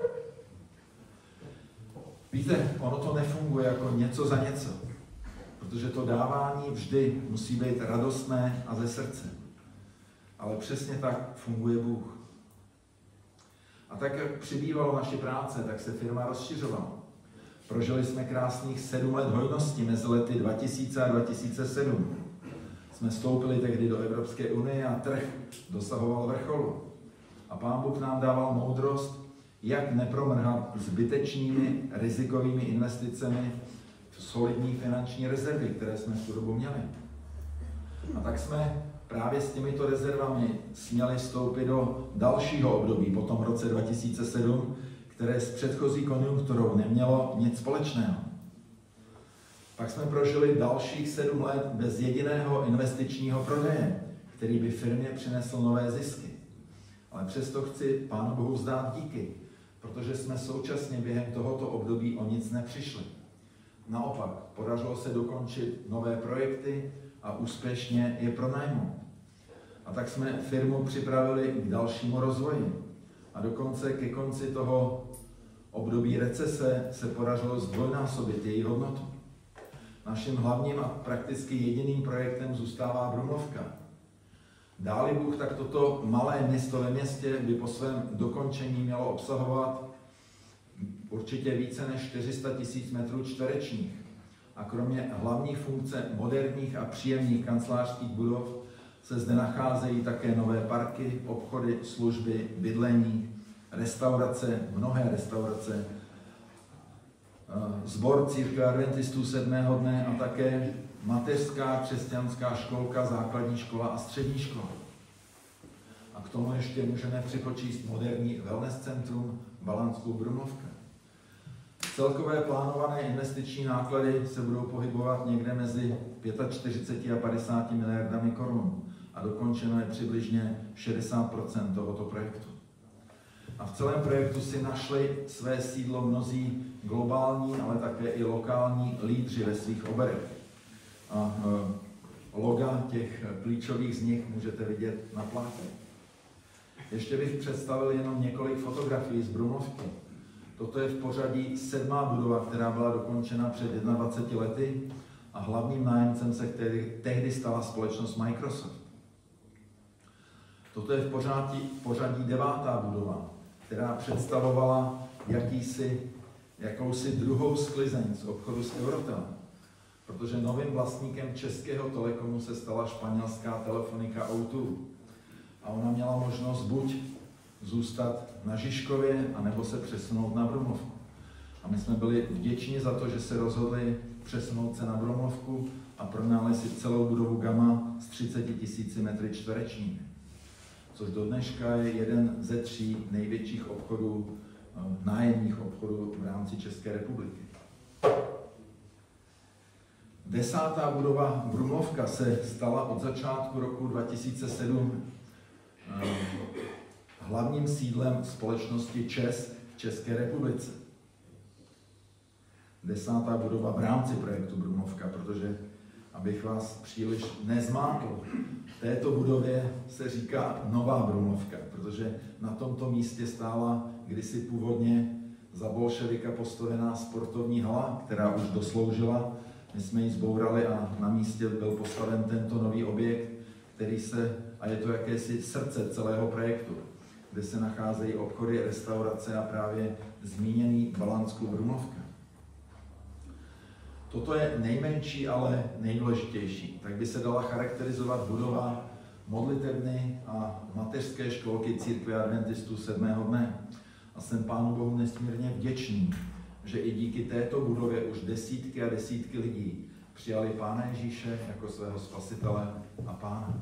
Víte, ono to nefunguje jako něco za něco, protože to dávání vždy musí být radostné a ze srdce. Ale přesně tak funguje Bůh. A tak, jak přibývalo naší práce, tak se firma rozšiřovala. Prožili jsme krásných 7 let hojnosti mezi lety 2000 a 2007. Jsme vstoupili tehdy do Evropské unie a trh dosahoval vrcholu. A Pán Bůh nám dával moudrost, jak nepromrhat zbytečnými rizikovými investicemi v solidní finanční rezervy, které jsme v tu dobu měli. A tak jsme právě s těmito rezervami směli vstoupit do dalšího období po tom roce 2007, které s předchozí konjunkturou nemělo nic společného. Pak jsme prožili dalších 7 let bez jediného investičního prodeje, který by firmě přinesl nové zisky. Ale přesto chci Pánu Bohu vzdát díky, protože jsme současně během tohoto období o nic nepřišli. Naopak, podařilo se dokončit nové projekty a úspěšně je pronajmout. A tak jsme firmu připravili k dalšímu rozvoji. A dokonce ke konci toho období recese se podařilo zdvojnásobit její hodnotu. Naším hlavním a prakticky jediným projektem zůstává Brumlovka. Dáli Bůh, tak toto malé město ve městě by po svém dokončení mělo obsahovat určitě více než 400 000 metrů čtverečních. A kromě hlavní funkce moderních a příjemných kancelářských budov se zde nacházejí také nové parky, obchody, služby, bydlení, restaurace, mnohé restaurace, sbor církve adventistů 7. dne a také mateřská křesťanská školka, základní škola a střední škola. A k tomu ještě můžeme připočíst moderní wellness centrum Balanskou Brumlovka. Celkové plánované investiční náklady se budou pohybovat někde mezi 45 a 50 miliardami korun a dokončeno je přibližně 60% tohoto projektu. A v celém projektu si našli své sídlo mnozí globální, ale také i lokální lídři ve svých oborech. A loga těch klíčových z nich můžete vidět na plátě. Ještě bych představil jenom několik fotografií z Brumlovky. Toto je v pořadí 7. budova, která byla dokončena před 21 lety a hlavním nájemcem se tehdy stala společnost Microsoft. Toto je v pořadí 9. budova, která představovala jakousi druhou sklizeň z obchodu s Eurotelem, protože novým vlastníkem Českého Telekomu se stala španělská Telefonika O2 a ona měla možnost buď zůstat na Žižkově, anebo se přesunout na Brumlovku. A my jsme byli vděční za to, že se rozhodli přesunout se na Brumlovku a pronajali si celou budovu Gamma s 30 000 metry čtverečními, což do dneška je jeden ze 3 největších obchodů, nájemních obchodů v rámci České republiky. 10. budova Brumlovka se stala od začátku roku 2007 hlavním sídlem společnosti ČEZ v České republice. 10. budova v rámci projektu Brumlovka, protože, abych vás příliš nezmátl, v této budově se říká Nová Brumlovka, protože na tomto místě stála kdysi původně za bolševika postavená sportovní hala, která už dosloužila. My jsme ji zbourali a na místě byl postaven tento nový objekt, a je to jakési srdce celého projektu, kde se nacházejí obchody, restaurace a právě zmíněný Balanskou Brumlovka. Toto je nejmenší, ale nejdůležitější. Tak by se dala charakterizovat budova modlitebny a mateřské školky církve adventistů 7. dne. A jsem Pánu Bohu nesmírně vděčný, že i díky této budově už desítky a desítky lidí přijali Pána Ježíše jako svého spasitele a Pána.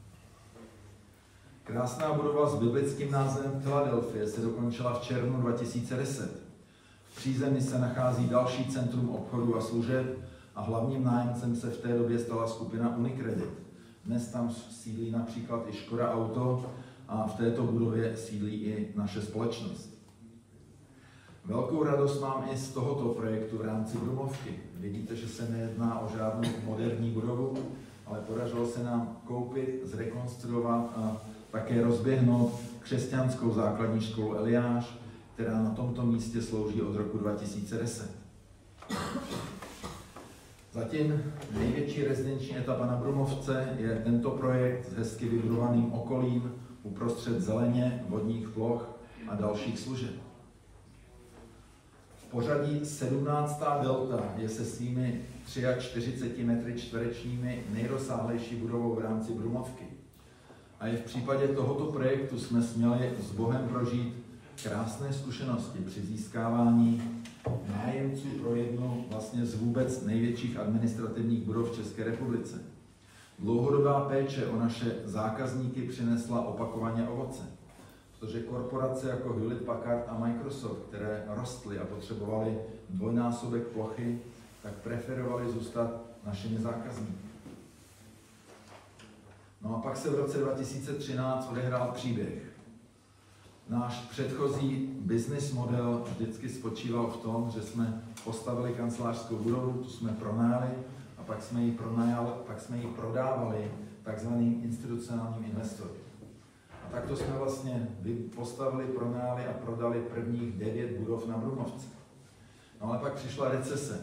Krásná budova s biblickým názvem Filadelfie se dokončila v červnu 2010. V přízemí se nachází další centrum obchodu a služeb a hlavním nájemcem se v té době stala skupina Unicredit. Dnes tam sídlí například i Škoda Auto a v této budově sídlí i naše společnost. Velkou radost mám i z tohoto projektu v rámci Brumlovky. Vidíte, že se nejedná o žádnou moderní budovu, ale podařilo se nám koupit, zrekonstruovat a také rozběhnout křesťanskou základní školu Eliáš, která na tomto místě slouží od roku 2010. Zatím největší rezidenční etapa na Brumlovce je tento projekt s hezky vybudovaným okolím uprostřed zeleně, vodních ploch a dalších služeb. V pořadí 17. delta je se svými 43 metry čtverečními nejrozsáhlejší budovou v rámci Brumlovky. A i v případě tohoto projektu jsme směli s Bohem prožít krásné zkušenosti při získávání nájemců pro jednu vlastně z vůbec největších administrativních budov v České republice. Dlouhodobá péče o naše zákazníky přinesla opakovaně ovoce, protože korporace jako Hewlett Packard a Microsoft, které rostly a potřebovaly dvojnásobek plochy, tak preferovali zůstat našimi zákazníky. No a pak se v roce 2013 odehrál příběh. Náš předchozí business model vždycky spočíval v tom, že jsme postavili kancelářskou budovu, tu jsme pronajali a pak jsme ji prodávali takzvaným institucionálním investorům. A takto jsme vlastně postavili, pronajali a prodali prvních 9 budov na Brumovce. No ale pak přišla recese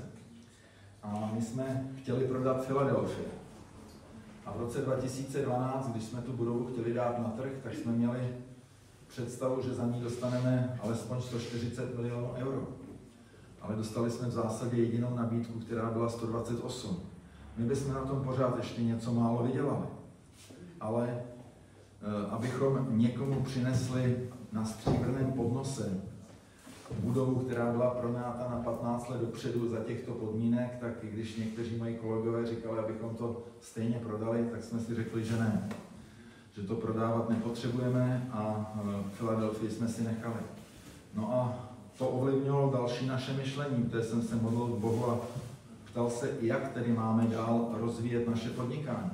a my jsme chtěli prodat Filadelfii. A v roce 2012, když jsme tu budovu chtěli dát na trh, tak jsme měli představu, že za ní dostaneme alespoň 140 milionů euro. Ale dostali jsme v zásadě jedinou nabídku, která byla 128. My bychom na tom pořád ještě něco málo vydělali. Ale abychom někomu přinesli na stříbrném podnose budovu, která byla pronáta na 15 let dopředu za těchto podmínek, tak i když někteří moji kolegové říkali, abychom to stejně prodali, tak jsme si řekli, že ne. Že to prodávat nepotřebujeme a Filadelfii jsme si nechali. No a to ovlivnilo další naše myšlení, protože jsem se modlil k Bohu a ptal se, jak tedy máme dál rozvíjet naše podnikání.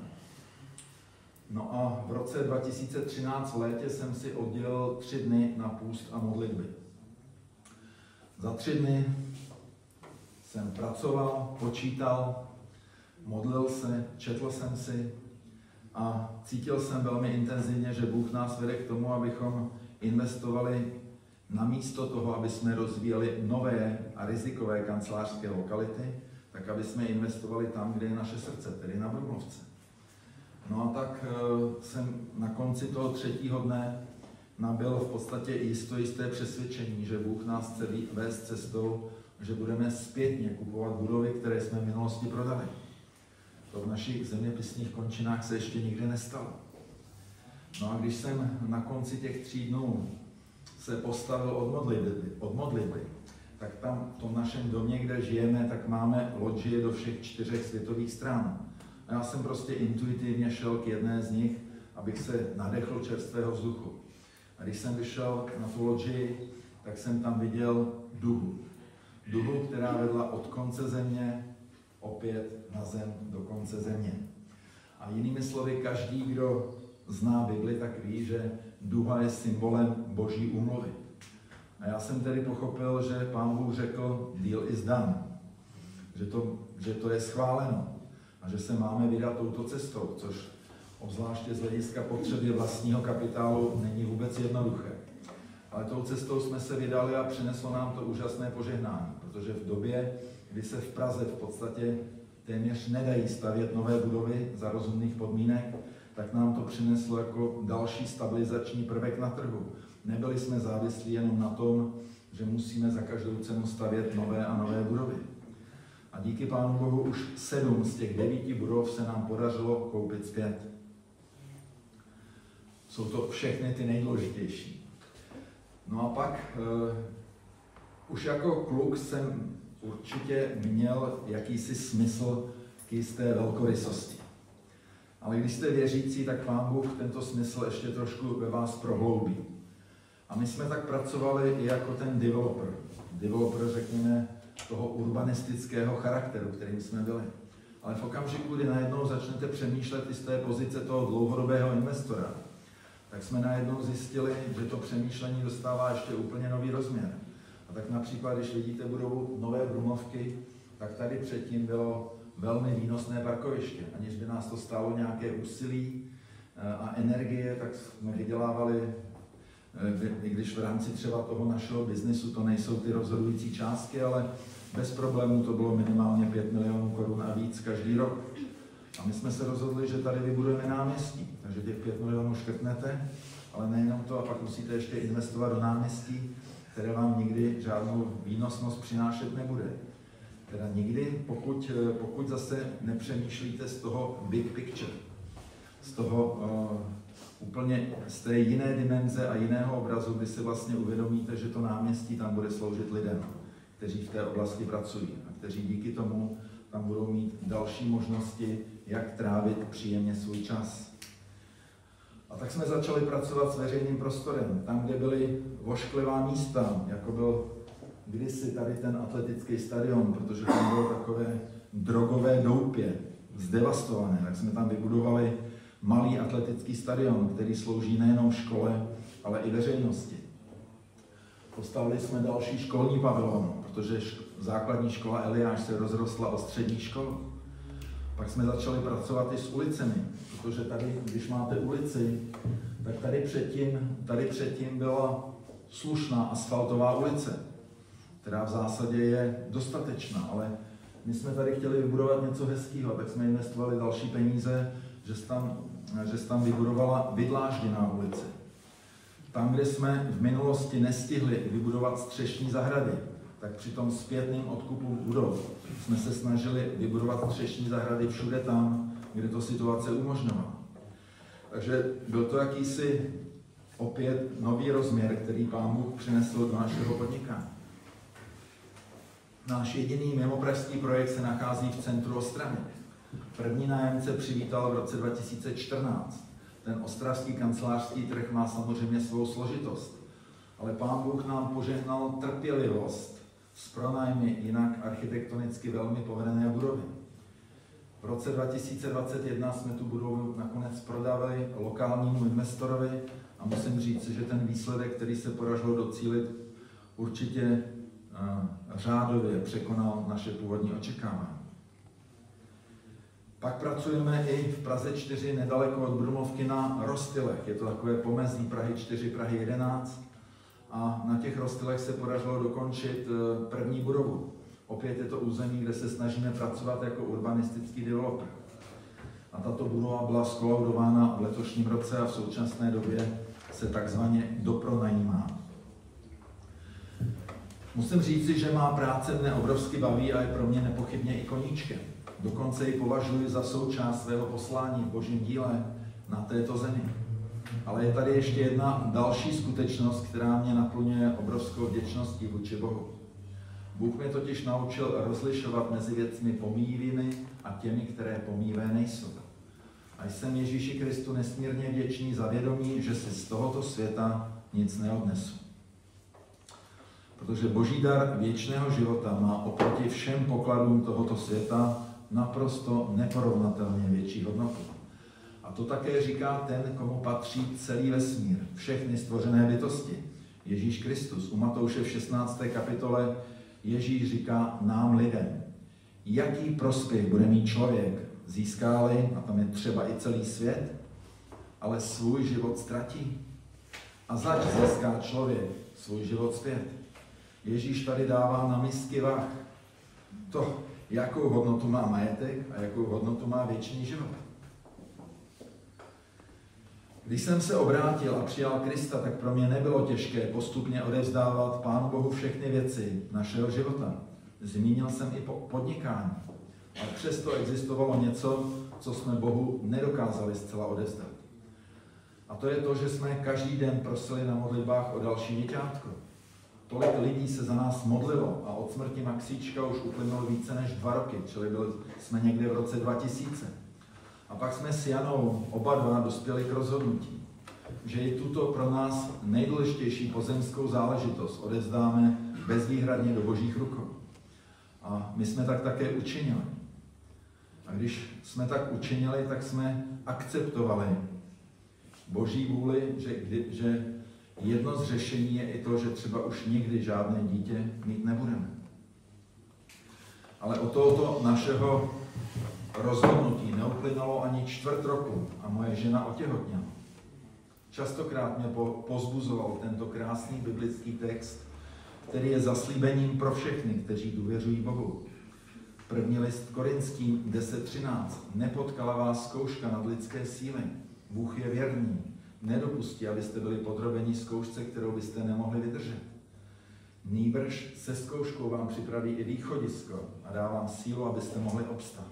No a v roce 2013 v létě jsem si oddělil 3 dny na půst a modlitby. Za 3 dny jsem pracoval, počítal, modlil se, četl jsem si a cítil jsem velmi intenzivně, že Bůh nás vede k tomu, abychom investovali namísto toho, aby jsme rozvíjeli nové a rizikové kancelářské lokality, tak aby jsme investovali tam, kde je naše srdce, tedy na Brumovce. No a tak jsem na konci toho 3. dne nabyl v podstatě jisté přesvědčení, že Bůh nás chce vést cestou, že budeme zpětně kupovat budovy, které jsme v minulosti prodali. To v našich zeměpisných končinách se ještě nikdy nestalo. No a když jsem na konci těch 3 dnů se postavil od modlitby, tak tam v tom našem domě, kde žijeme, tak máme lodžie do všech 4 světových stran. A já jsem prostě intuitivně šel k jedné z nich, abych se nadechl čerstvého vzduchu. A když jsem vyšel na tu lodži, tak jsem tam viděl duhu. Duhu, která vedla od konce země opět na zem do konce země. A jinými slovy, každý, kdo zná Bibli, tak ví, že duha je symbolem Boží úmluvy. A já jsem tedy pochopil, že Pán Bůh řekl, deal is done. Že to je schváleno. A že se máme vydat touto cestou, což obzvláště z hlediska potřeby vlastního kapitálu není vůbec jednoduché. Ale tou cestou jsme se vydali a přineslo nám to úžasné požehnání, protože v době, kdy se v Praze v podstatě téměř nedají stavět nové budovy za rozumných podmínek, tak nám to přineslo jako další stabilizační prvek na trhu. Nebyli jsme závislí jenom na tom, že musíme za každou cenu stavět nové a nové budovy. A díky Pánu Bohu už 7 z těch 9 budov se nám podařilo koupit zpět. Jsou to všechny ty nejdůležitější. No a pak už jako kluk jsem určitě měl jakýsi smysl k jisté velkorysosti. Ale když jste věřící, tak Pán Bůh tento smysl ještě trošku ve vás prohloubí. A my jsme tak pracovali i jako ten developer. Developer, řekněme, toho urbanistického charakteru, kterým jsme byli. Ale v okamžiku, kdy najednou začnete přemýšlet i z té pozice toho dlouhodobého investora, tak jsme najednou zjistili, že to přemýšlení dostává ještě úplně nový rozměr. A tak například, když vidíte budovu Nové Brumovky, tak tady předtím bylo velmi výnosné parkoviště. Aniž by nás to stálo nějaké úsilí a energie, tak jsme vydělávali, i když v rámci třeba toho našeho biznesu to nejsou ty rozhodující částky, ale bez problémů to bylo minimálně 5 milionů korun a víc každý rok. A my jsme se rozhodli, že tady vybudujeme náměstí, takže těch 5 milionů škrtnete, ale nejenom to, a pak musíte ještě investovat do náměstí, které vám nikdy žádnou výnosnost přinášet nebude. Teda nikdy, pokud zase nepřemýšlíte z toho big picture, z toho úplně z té jiné dimenze a jiného obrazu, kdy si vlastně uvědomíte, že to náměstí tam bude sloužit lidem, kteří v té oblasti pracují a kteří díky tomu tam budou mít další možnosti, jak trávit příjemně svůj čas. A tak jsme začali pracovat s veřejným prostorem, tam, kde byly ošklivá místa, jako byl kdysi tady ten atletický stadion, protože tam bylo takové drogové doupě, zdevastované, tak jsme tam vybudovali malý atletický stadion, který slouží nejenom škole, ale i veřejnosti. Postavili jsme další školní pavilon, protože základní škola Eliáš se rozrostla o střední školu. Pak jsme začali pracovat i s ulicemi, protože tady, když máte ulici, tak tady předtím byla slušná asfaltová ulice, která v zásadě je dostatečná, ale my jsme tady chtěli vybudovat něco hezkého, tak jsme investovali další peníze, že se tam vybudovala vydlážděná ulice. Tam, kde jsme v minulosti nestihli vybudovat střešní zahrady, tak při tom zpětném odkupu budov jsme se snažili vybudovat střešní zahrady všude tam, kde to situace umožňovala. Takže byl to jakýsi opět nový rozměr, který Pán Bůh přinesl do našeho podnikání. Náš jediný mimopražský projekt se nachází v centru Ostravy. První nájemce přivítal v roce 2014. Ten ostravský kancelářský trh má samozřejmě svou složitost, ale Pán Bůh nám požehnal trpělivost s pronájmy jinak architektonicky velmi povedené budovy. V roce 2021 jsme tu budovu nakonec prodali lokálnímu investorovi a musím říct, že ten výsledek, který se podařilo docílit, určitě řádově překonal naše původní očekávání. Pak pracujeme i v Praze 4 nedaleko od Brumovky na Rostylech. Je to takové pomezí Prahy 4, Prahy 11 a na těch Rostylech se podařilo dokončit první budovu. Opět je to území, kde se snažíme pracovat jako urbanistický developer. A tato budova byla skolaudována v letošním roce a v současné době se takzvaně dopronajímá. Musím říci, že má práce mne obrovsky baví a je pro mě nepochybně i koníčkem. Dokonce ji považuji za součást svého poslání v Božím díle na této zemi. Ale je tady ještě jedna další skutečnost, která mě naplňuje obrovskou vděčností vůči Bohu. Bůh mě totiž naučil rozlišovat mezi věcmi pomíjivými a těmi, které pomíjivé nejsou. A jsem Ježíši Kristu nesmírně vděčný za vědomí, že si z tohoto světa nic neodnesu. Protože Boží dar věčného života má oproti všem pokladům tohoto světa naprosto neporovnatelně větší hodnotu. A to také říká ten, komu patří celý vesmír, všechny stvořené bytosti. Ježíš Kristus. U Matouše v 16. kapitole Ježíš říká nám lidem, jaký prospěch bude mít člověk, získá-li, a tam je třeba i celý svět, ale svůj život ztratí. A zač získá člověk svůj život zpět. Ježíš tady dává na misky vah to, jakou hodnotu má majetek a jakou hodnotu má věčný život. Když jsem se obrátil a přijal Krista, tak pro mě nebylo těžké postupně odevzdávat Pánu Bohu všechny věci našeho života. Zmínil jsem i podnikání, ale přesto existovalo něco, co jsme Bohu nedokázali zcela odevzdat. A to je to, že jsme každý den prosili na modlitbách o další děťátko. Tolik lidí se za nás modlilo a od smrti Maxíčka už uplynulo více než 2 roky, čili jsme někde v roce 2000. A pak jsme s Janou oba dva dospěli k rozhodnutí, že i tuto pro nás nejdůležitější pozemskou záležitost odevzdáme bezvýhradně do Božích rukou. A my jsme tak také učinili. A když jsme tak učinili, tak jsme akceptovali Boží vůli, že jedno z řešení je i to, že třeba už nikdy žádné dítě mít nebudeme. Ale od tohoto našeho rozhodnutí neuplynulo ani 1/4 roku a moje žena otěhotněla. Častokrát mě pozbuzoval tento krásný biblický text, který je zaslíbením pro všechny, kteří důvěřují Bohu. První list Korinským 10:13. Nepotkala vás zkouška nad lidské síly. Bůh je věrný. Nedopustí, abyste byli podrobeni zkoušce, kterou byste nemohli vydržet. Nýbrž se zkouškou vám připraví i východisko a dá vám sílu, abyste mohli obstát.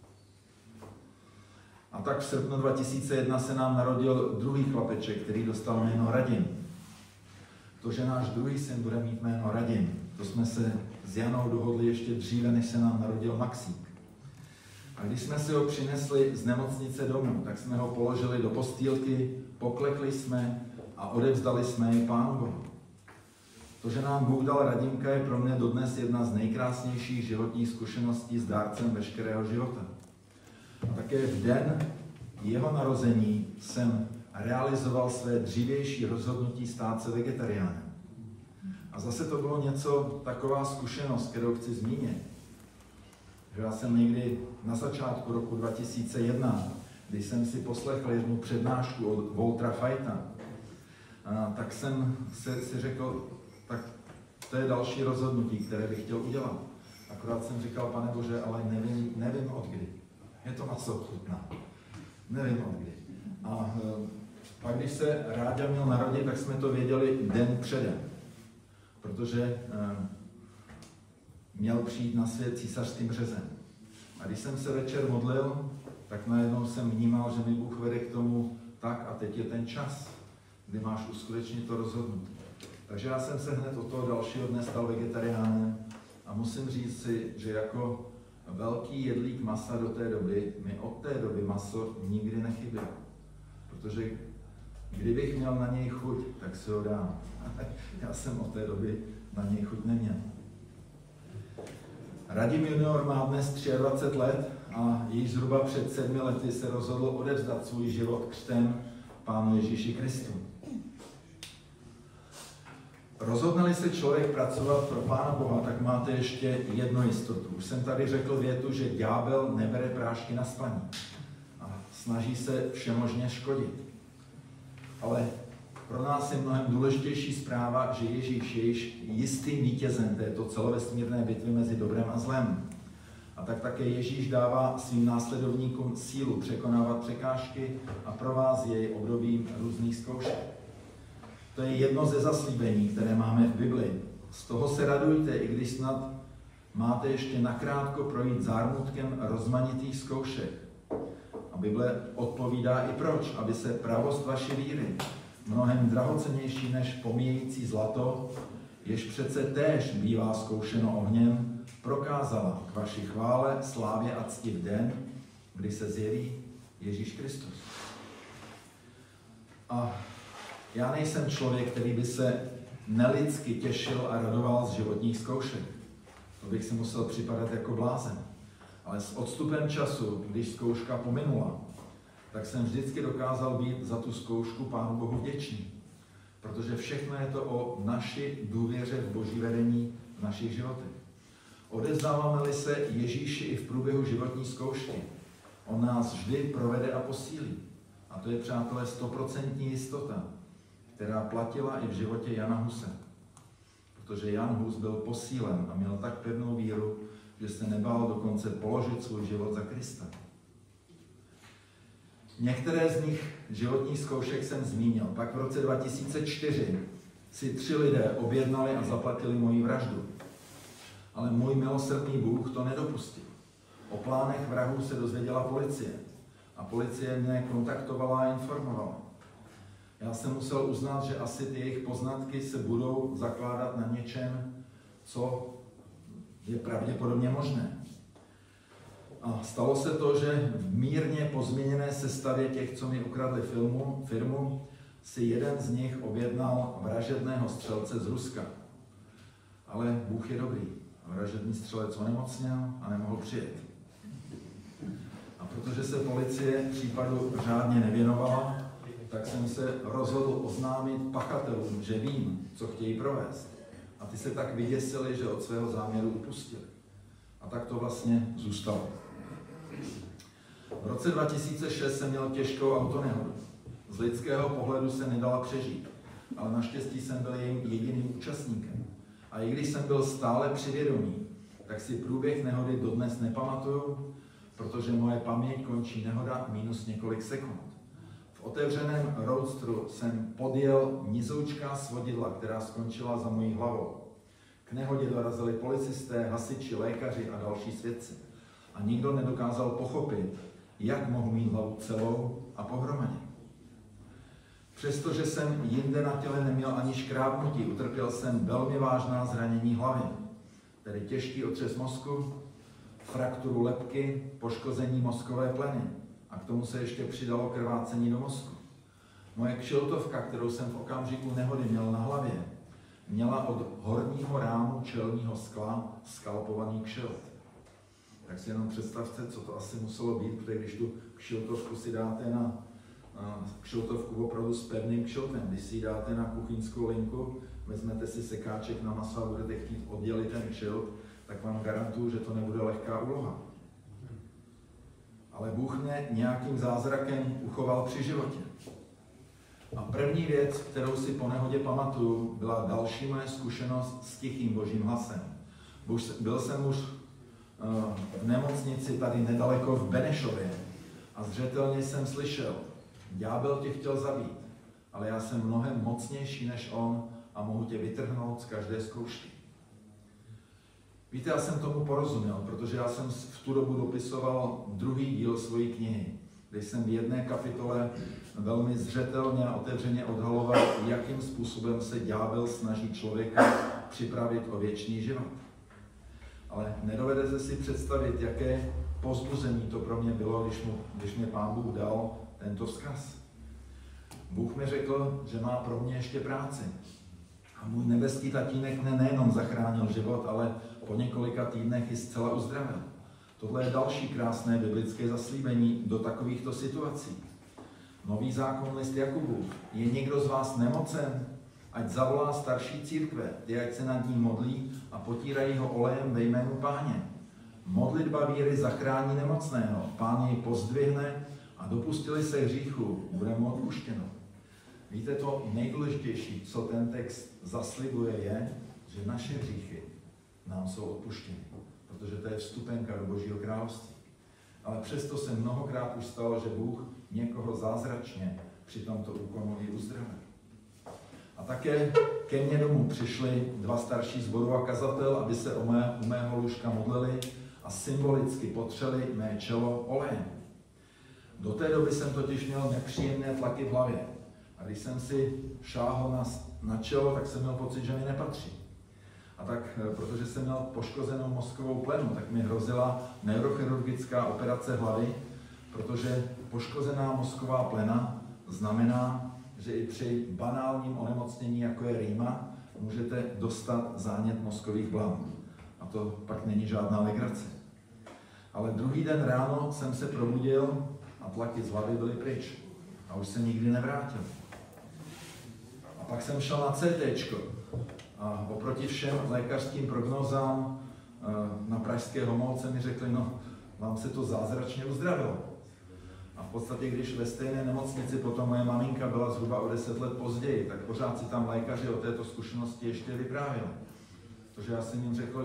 A tak v srpnu 2001 se nám narodil druhý chlapeček, který dostal jméno Radim. To, že náš druhý syn bude mít jméno Radim, to jsme se s Janou dohodli ještě dříve, než se nám narodil Maxík. A když jsme si ho přinesli z nemocnice domů, tak jsme ho položili do postýlky, poklekli jsme a odevzdali jsme jej Pánu Bohu. To, že nám Bůh dal Radimka, je pro mě dodnes jedna z nejkrásnějších životních zkušeností s dárcem veškerého života. A také v den jeho narození jsem realizoval své dřívější rozhodnutí stát se vegetariánem. A zase to bylo něco, taková zkušenost, kterou chci zmínit. že já jsem někdy na začátku roku 2001, když jsem si poslechl jednu přednášku od Waltera Fighta, tak jsem si řekl, tak to je další rozhodnutí, které bych chtěl udělat. Akorát jsem říkal, Pane Bože, ale nevím od kdy. Je to maso chutná. Nevím od kdy. A pak, když se Ráďa měl narodit, tak jsme to věděli den předem. Protože měl přijít na svět císařským řezem. A když jsem se večer modlil, tak najednou jsem vnímal, že mi Bůh vede k tomu, tak a teď je ten čas, kdy máš uskutečnit to rozhodnutí. Takže já jsem se hned od toho dalšího dne stal vegetariánem a musím říct si, že jako velký jedlík masa do té doby, mi od té doby maso nikdy nechybělo. Protože kdybych měl na něj chuť, tak si ho dám. Já jsem od té doby na něj chuť neměl. Radim junior má dnes 23 let a již zhruba před 7 lety se rozhodl odevzdat svůj život křtem Pánu Ježíši Kristu. Rozhodne-li se člověk pracovat pro Pána Boha, tak máte ještě jednu jistotu. Už jsem tady řekl větu, že ďábel nebere prášky na spaní a snaží se všemožně škodit. Ale pro nás je mnohem důležitější zpráva, že Ježíš je již jistým vítězem této celovesmírné bitvy mezi dobrem a zlem. A tak také Ježíš dává svým následovníkům sílu překonávat překážky a provází jej obdobím různých zkoušek. To je jedno ze zaslíbení, které máme v Bibli. Z toho se radujte, i když snad máte ještě nakrátko projít zármutkem rozmanitých zkoušek. A Bible odpovídá i proč, aby se pravost vaší víry, mnohem drahocennější než pomíjející zlato, jež přece též bývá zkoušeno ohněm, prokázala k vaší chvále, slávě a cti v den, kdy se zjeví Ježíš Kristus. A já nejsem člověk, který by se nelidsky těšil a radoval z životních zkoušek. To bych si musel připadat jako blázen. Ale s odstupem času, když zkouška pominula, tak jsem vždycky dokázal být za tu zkoušku Pánu Bohu vděčný. Protože všechno je to o naší důvěře v Boží vedení v našich životech. Odevzdáváme-li se Ježíši i v průběhu životní zkoušky, on nás vždy provede a posílí. A to je, přátelé, 100% jistota, která platila i v životě Jana Huse. Protože Jan Hus byl posílen a měl tak pevnou víru, že se nebál dokonce položit svůj život za Krista. Některé z nich životních zkoušek jsem zmínil. Pak v roce 2004 si 3 lidé objednali a zaplatili moji vraždu. Ale můj milosrdný Bůh to nedopustil. O plánech vrahů se dozvěděla policie. A policie mě kontaktovala a informovala. Já jsem musel uznat, že asi ty jejich poznatky se budou zakládat na něčem, co je pravděpodobně možné. A stalo se to, že v mírně pozměněné sestavě těch, co mi ukradli firmu, si jeden z nich objednal vražedného střelce z Ruska. Ale Bůh je dobrý. Vražedný střelec onemocněl a nemohl přijet. A protože se policie případu řádně nevěnovala, tak jsem se rozhodl oznámit pachatelům, že vím, co chtějí provést. A ty se tak vyděsili, že od svého záměru upustili. A tak to vlastně zůstalo. V roce 2006 jsem měl těžkou autonehodu. Z lidského pohledu se nedala přežít, ale naštěstí jsem byl jejím jediným účastníkem. A i když jsem byl stále při vědomí, tak si průběh nehody dodnes nepamatuju, protože moje paměť končí nehoda minus několik sekund. V otevřeném roadstru jsem podjel nizoučká svodidla, která skončila za mojí hlavou. K nehodě dorazili policisté, hasiči, lékaři a další svědci. A nikdo nedokázal pochopit, jak mohu mít hlavu celou a pohromadě. Přestože jsem jinde na těle neměl ani škrábnutí, utrpěl jsem velmi vážná zranění hlavy, tedy těžký otřes mozku, frakturu lebky, poškození mozkové pleny a k tomu se ještě přidalo krvácení do mozku. Moje kšiltovka, kterou jsem v okamžiku nehody měl na hlavě, měla od horního rámu čelního skla skalpovaný kšilt. Tak si jenom představte, co to asi muselo být, protože když tu kšiltovku si dáte na kšiltovku opravdu s pevným kšiltem, když si ji dáte na kuchyňskou linku, vezmete si sekáček na maso a budete chtít oddělit ten kšilt, tak vám garantuju, že to nebude lehká úloha. Ale Bůh mě nějakým zázrakem uchoval při životě. A první věc, kterou si po nehodě pamatuju, byla další moje zkušenost s tichým Božím hlasem. Byl jsem už v nemocnici tady nedaleko v Benešově a zřetelně jsem slyšel, ďábel tě chtěl zabít, ale já jsem mnohem mocnější než on a mohu tě vytrhnout z každé zkoušky. Víte, já jsem tomu porozuměl, protože já jsem v tu dobu dopisoval druhý díl své knihy, kde jsem v jedné kapitole velmi zřetelně a otevřeně odhaloval, jakým způsobem se ďábel snaží člověka připravit o věčný život. Ale nedovedete si představit, jaké povzbuzení to pro mě bylo, když mě Pán Bůh dal tento vzkaz. Bůh mi řekl, že má pro mě ještě práci. A můj nebeský tatínek mě nejenom zachránil život, ale po několika týdnech ji zcela uzdravil. Tohle je další krásné biblické zaslíbení do takovýchto situací. Nový zákon list Jakubův. Je někdo z vás nemocen? Ať zavolá starší církve, ty ať se nad ním modlí a potírají ho olejem ve jménu Páně. Modlitba víry zachrání nemocného, Pán jej pozdvihne a dopustili se hříchu, bude mu odpuštěno. Víte, to nejdůležitější, co ten text zaslibuje, je, že naše hříchy nám jsou odpuštěny, protože to je vstupenka do Božího království. Ale přesto se mnohokrát už stalo, že Bůh někoho zázračně při tomto úkonu i uzdravil. A také ke mně domů přišli dva starší sboru a kazatel, aby se u mého lůžka modlili a symbolicky potřeli mé čelo olejem. Do té doby jsem totiž měl nepříjemné tlaky v hlavě. A když jsem si šáhl na čelo, tak jsem měl pocit, že mi nepatří. A tak, protože jsem měl poškozenou mozkovou plenu, tak mi hrozila neurochirurgická operace hlavy, protože poškozená mozková plena znamená, že i při banálním onemocnění, jako je rýma, můžete dostat zánět mozkových blan. A to pak není žádná legrace. Ale druhý den ráno jsem se probudil a tlaky z hlavy byly pryč. A už se nikdy nevrátil. A pak jsem šel na CT. A oproti všem lékařským prognózám na Pražské Homolce mi řekli, no, vám se to zázračně uzdravilo. A v podstatě, když ve stejné nemocnici potom moje maminka byla zhruba o 10 let později, tak pořád si tam lékaři o této zkušenosti ještě vyprávěli. Protože já jsem jim řekl,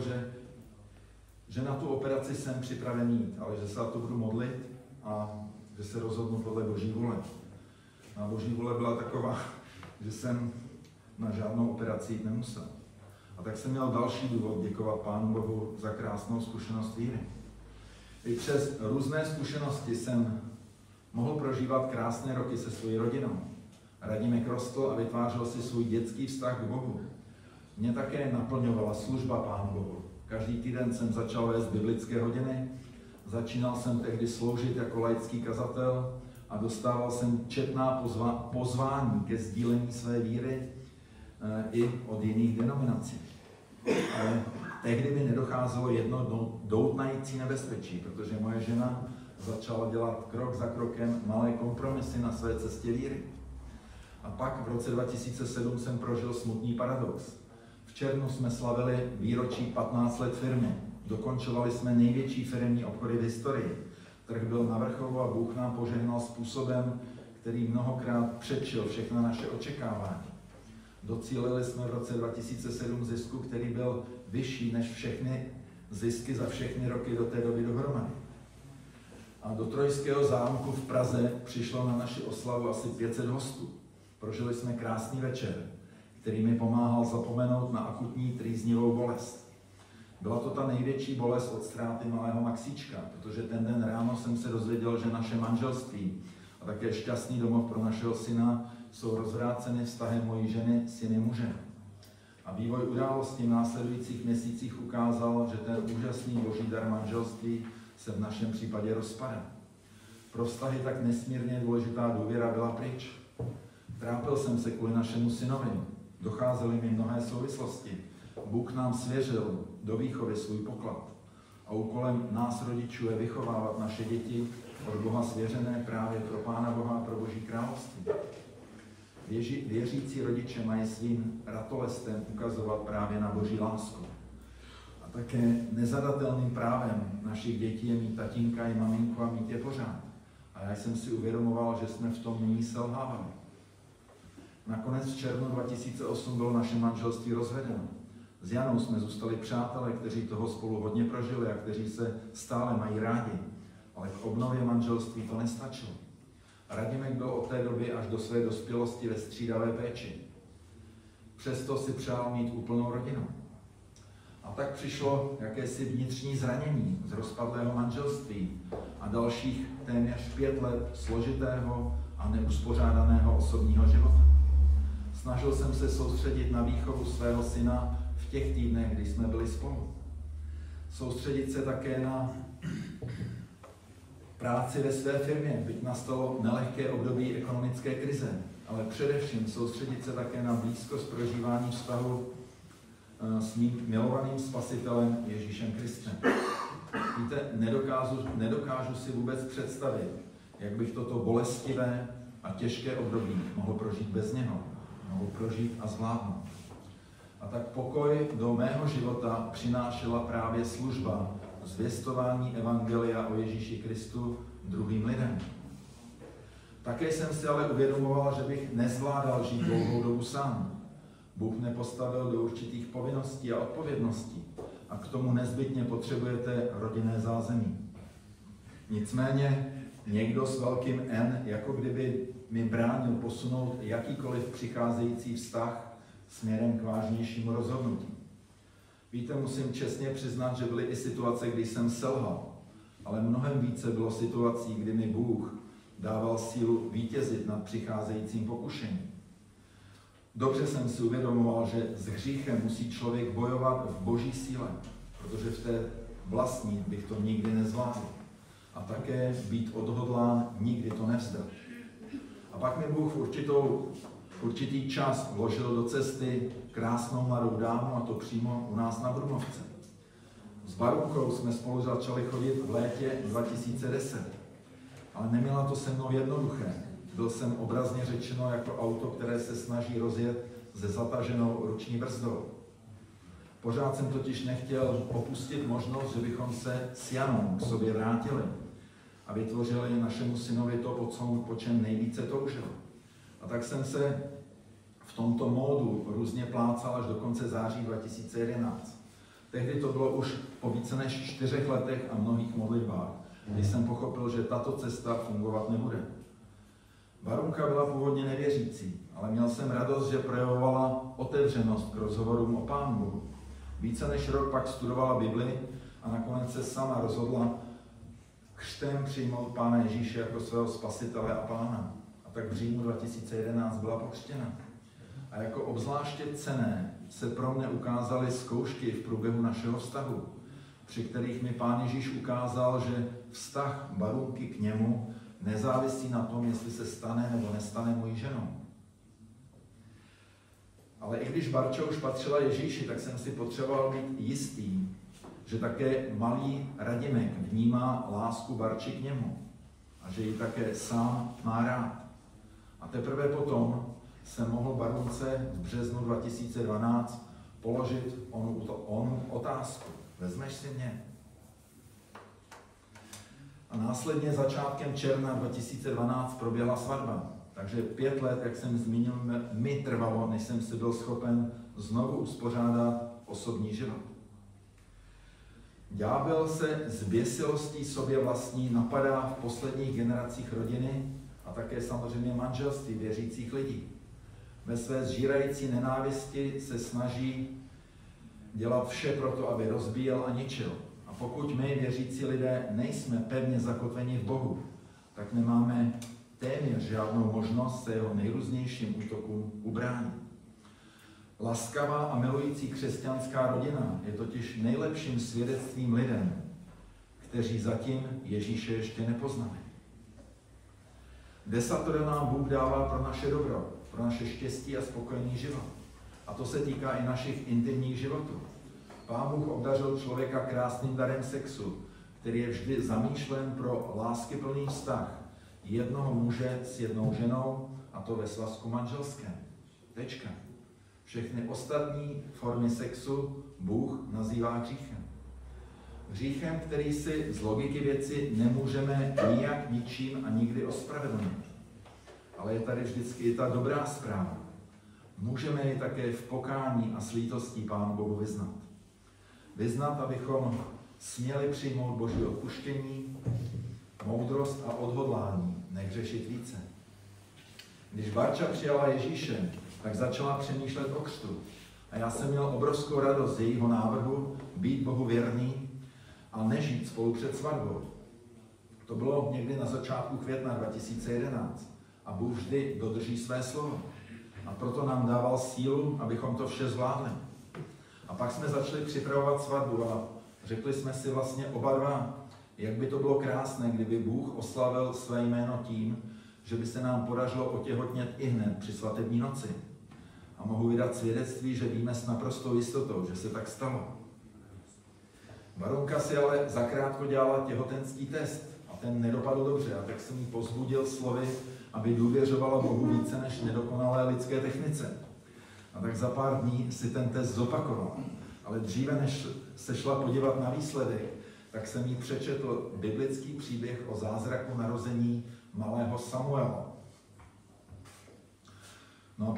že na tu operaci jsem připraven jít, ale že se za to budu modlit a že se rozhodnu podle Boží vůle. A Boží vůle byla taková, že jsem na žádnou operaci jít nemusel. A tak jsem měl další důvod děkovat Pánu Bohu za krásnou zkušenost víry. I přes různé zkušenosti jsem mohl prožívat krásné roky se svojí rodinou. Radimek rostl a vytvářel si svůj dětský vztah k Bohu. Mě také naplňovala služba Pánu Bohu. Každý týden jsem začal vést biblické hodiny, začínal jsem tehdy sloužit jako laický kazatel a dostával jsem četná pozvání ke sdílení své víry i od jiných denominací. Ale tehdy mi nedocházelo jedno doutnající nebezpečí, protože moje žena začala dělat krok za krokem malé kompromisy na své cestě víry. A pak v roce 2007 jsem prožil smutný paradox. V červnu jsme slavili výročí 15 let firmy. Dokončovali jsme největší firemní obchody v historii. Trh byl na vrcholu a Bůh nám požehnal způsobem, který mnohokrát předčil všechna naše očekávání. Docílili jsme v roce 2007 zisku, který byl vyšší než všechny zisky za všechny roky do té doby dohromady. A do Trojského zámku v Praze přišlo na naši oslavu asi 500 hostů. Prožili jsme krásný večer, který mi pomáhal zapomenout na akutní trýznivou bolest. Byla to ta největší bolest od ztráty malého Maxíčka, protože ten den ráno jsem se dozvěděl, že naše manželství a také šťastný domov pro našeho syna jsou rozvráceny vztahem mojí ženy s jiným mužem. A vývoj událostí v následujících měsících ukázal, že ten úžasný boží dar manželství se v našem případě rozpadá. Pro vztahy tak nesmírně důležitá důvěra byla pryč. Trápil jsem se kvůli našemu synovi. Docházely mi mnohé souvislosti. Bůh nám svěřil do výchovy svůj poklad. A úkolem nás rodičů je vychovávat naše děti od Boha svěřené právě pro Pána Boha a pro Boží království. Věřící rodiče mají svým ratolestem ukazovat právě na Boží lásku. A také nezadatelným právem našich dětí je mít tatínka i maminku a mít je pořád. A já jsem si uvědomoval, že jsme v tom nyní selhávali. Nakonec v červnu 2008 bylo naše manželství rozvedeno. S Janou jsme zůstali přátelé, kteří toho spolu hodně prožili a kteří se stále mají rádi. Ale k obnově manželství to nestačilo. Radimek byl od té doby až do své dospělosti ve střídavé péči. Přesto si přál mít úplnou rodinu. A tak přišlo jakési vnitřní zranění z rozpadlého manželství a dalších téměř 5 let složitého a neuspořádaného osobního života. Snažil jsem se soustředit na výchovu svého syna v těch týdnech, kdy jsme byli spolu. Soustředit se také na práci ve své firmě, byť nastalo nelehké období ekonomické krize, ale především soustředit se také na blízkost prožívání vztahu s mým milovaným spasitelem Ježíšem Kristem. Víte, nedokážu si vůbec představit, jak bych toto bolestivé a těžké období mohl prožít bez něho, mohl prožít a zvládnout. A tak pokoj do mého života přinášela právě služba zvěstování evangelia o Ježíši Kristu druhým lidem. Také jsem si ale uvědomoval, že bych nezvládal žít dlouhou dobu sám. Bůh mě postavil do určitých povinností a odpovědností a k tomu nezbytně potřebujete rodinné zázemí. Nicméně někdo s velkým N, jako kdyby mi bránil posunout jakýkoliv přicházející vztah směrem k vážnějšímu rozhodnutí. Víte, musím čestně přiznat, že byly i situace, kdy jsem selhal, ale mnohem více bylo situací, kdy mi Bůh dával sílu vítězit nad přicházejícím pokušením. Dobře jsem si uvědomoval, že s hříchem musí člověk bojovat v Boží síle, protože v té vlastní bych to nikdy nezvládl. A také být odhodlán nikdy to nevzdat. A pak mi Bůh v určitý čas vložil do cesty krásnou mladou dámu, a to přímo u nás na Brunovce. S Barunkou jsme spolu začali chodit v létě 2010. Ale neměla to se mnou jednoduché. Byl jsem obrazně řečeno jako auto, které se snaží rozjet se zataženou ruční brzdou. Pořád jsem totiž nechtěl opustit možnost, že bychom se s Janou k sobě vrátili a vytvořili našemu synovi to, po čem nejvíce toužil. A tak jsem se v tomto módu různě plácal až do konce září 2011. Tehdy to bylo už po více než 4 letech a mnohých modlitbách, když jsem pochopil, že tato cesta fungovat nebude. Barunka byla původně nevěřící, ale měl jsem radost, že projevovala otevřenost k rozhovorům o Pánu Bohu. Více než rok pak studovala Bibli a nakonec se sama rozhodla křtem přijmout Pána Ježíše jako svého spasitele a Pána. A tak v říjnu 2011 byla pokřtěna. A jako obzvláště cenné se pro mne ukázaly zkoušky v průběhu našeho vztahu, při kterých mi Pán Ježíš ukázal, že vztah Barunky k němu nezávisí na tom, jestli se stane nebo nestane mojí ženou. Ale i když Barča už patřila Ježíši, tak jsem si potřeboval být jistý, že také malý Radimek vnímá lásku Barči k němu a že ji také sám má rád. A teprve potom jsem mohl Barunce v březnu 2012 položit onu otázku. Vezmeš si mě? A následně začátkem června 2012 proběhla svatba. Takže 5 let, jak jsem zmínil, mi trvalo, než jsem si byl schopen znovu uspořádat osobní život. Ďábel se zběsilostí sobě vlastní napadá v posledních generacích rodiny a také samozřejmě manželství věřících lidí. Ve své zžírající nenávisti se snaží dělat vše pro to, aby rozbíjel a ničil. A pokud my, věřící lidé, nejsme pevně zakotveni v Bohu, tak nemáme téměř žádnou možnost se jeho nejrůznějším útokům ubránit. Laskavá a milující křesťanská rodina je totiž nejlepším svědectvím lidem, kteří zatím Ježíše ještě nepoznali. Desatero nám Bůh dává pro naše dobro, pro naše štěstí a spokojený život. A to se týká i našich intimních životů. Pán Bůh obdařil člověka krásným darem sexu, který je vždy zamýšlen pro láskyplný vztah jednoho muže s jednou ženou, a to ve svazku manželském. Tečka. Všechny ostatní formy sexu Bůh nazývá hříchem. Hříchem, který si z logiky věci nemůžeme nijak, ničím a nikdy ospravedlnit. Ale je tady vždycky ta dobrá zpráva. Můžeme ji také v pokání a s lítostí Pánu Bohu vyznat. Vyznat, abychom směli přijmout Boží odpuštění, moudrost a odhodlání, nehřešit více. Když Barča přijala Ježíše, tak začala přemýšlet o křtu. A já jsem měl obrovskou radost z jejího návrhu být Bohu věrný a nežít spolu před svatbou. To bylo někdy na začátku května 2011 a Bůh vždy dodrží své slovo. A proto nám dával sílu, abychom to vše zvládli. A pak jsme začali připravovat svatbu a řekli jsme si vlastně oba dva, jak by to bylo krásné, kdyby Bůh oslavil své jméno tím, že by se nám podařilo otěhotnět ihned při svatební noci. A mohu vydat svědectví, že víme s naprostou jistotou, že se tak stalo. Baronka si ale zakrátko dělala těhotenský test a ten nedopadl dobře, a tak jsem jí povzbudil slovy, aby důvěřovala Bohu více než nedokonalé lidské technice. A tak za pár dní si ten test zopakovala. Ale dříve, než se šla podívat na výsledek, tak jsem jí přečetl biblický příběh o zázraku narození malého Samuela. No a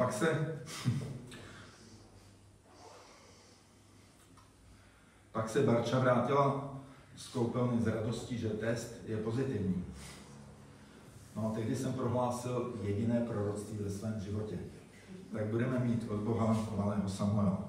pak se Barča vrátila z koupelny s radostí, že test je pozitivní. No a tehdy jsem prohlásil jediné proroctví ve svém životě. Tak budeme mít od Boha malého Samuela.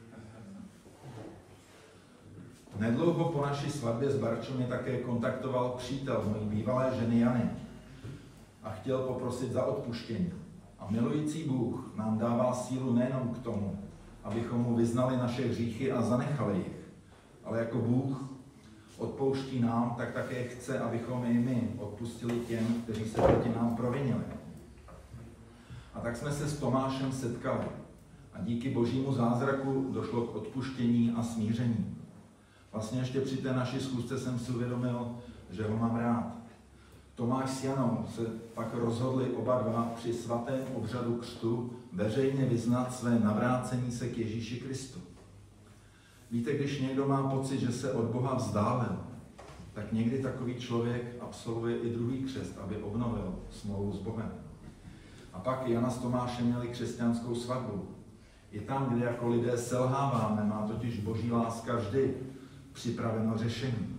Nedlouho po naší svatbě s Barčou mě také kontaktoval přítel mojí bývalé ženy Jany a chtěl poprosit za odpuštění. A milující Bůh nám dává sílu nejenom k tomu, abychom mu vyznali naše hříchy a zanechali jich, ale jako Bůh odpouští nám, tak také chce, abychom i my odpustili těm, kteří se proti nám provinili. A tak jsme se s Tomášem setkali a díky Božímu zázraku došlo k odpuštění a smíření. Vlastně ještě při té naší schůzce jsem si uvědomil, že ho mám rád. Tomáš s Janou se pak rozhodli oba dva při svatém obřadu křtu veřejně vyznat své navrácení se k Ježíši Kristu. Víte, když někdo má pocit, že se od Boha vzdálil, tak někdy takový člověk absolvuje i druhý křest, aby obnovil smlouvu s Bohem. A pak Jana s Tomášem měli křesťanskou svatbu. I tam, kde jako lidé selháváme, má totiž Boží láska vždy připraveno řešení.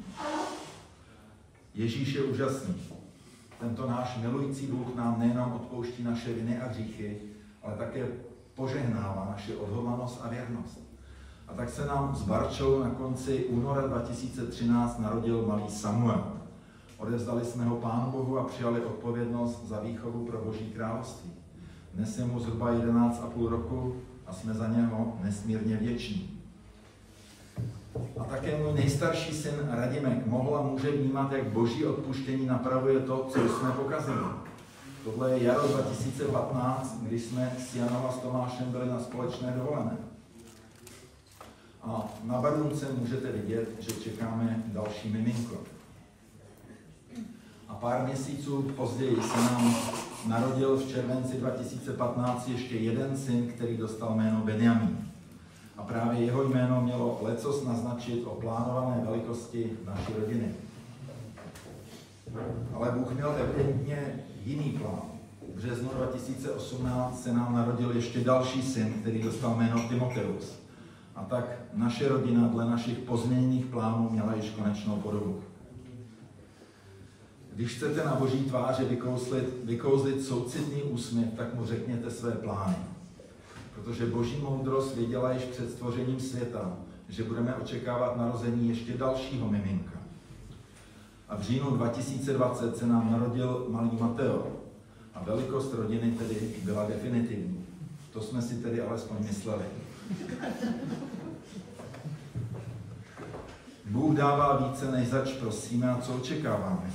Ježíš je úžasný. Tento náš milující Bůh nám nejenom odpouští naše viny a hříchy, ale také požehnává naši odhodlanost a věrnost. A tak se nám s Barčou na konci února 2013 narodil malý Samuel. Odevzdali jsme ho Pánu Bohu a přijali odpovědnost za výchovu pro Boží království. Dnes je mu zhruba 11,5 roku a jsme za něho nesmírně vděční. A také můj nejstarší syn Radimek mohl a může vnímat, jak Boží odpuštění napravuje to, co jsme pokazili. Tohle je jaro 2015, kdy jsme s Janou a s Tomášem byli na společné dovolené. A na Barunce můžete vidět, že čekáme další miminko. A pár měsíců později se nám narodil v červenci 2015 ještě jeden syn, který dostal jméno Benjamín. A právě jeho jméno mělo lecos naznačit o plánované velikosti naší rodiny. Ale Bůh měl evidentně jiný plán. V březnu 2018 se nám narodil ještě další syn, který dostal jméno Timoteus. A tak naše rodina dle našich pozměněných plánů měla již konečnou podobu. Když chcete na Boží tváři vykouzlit soucitný úsměv, tak mu řekněte své plány. Protože Boží moudrost věděla již před stvořením světa, že budeme očekávat narození ještě dalšího miminka. A v říjnu 2020 se nám narodil malý Mateo. A velikost rodiny tedy byla definitivní. To jsme si tedy alespoň mysleli. Bůh dává více, než zač prosíme a co očekáváme.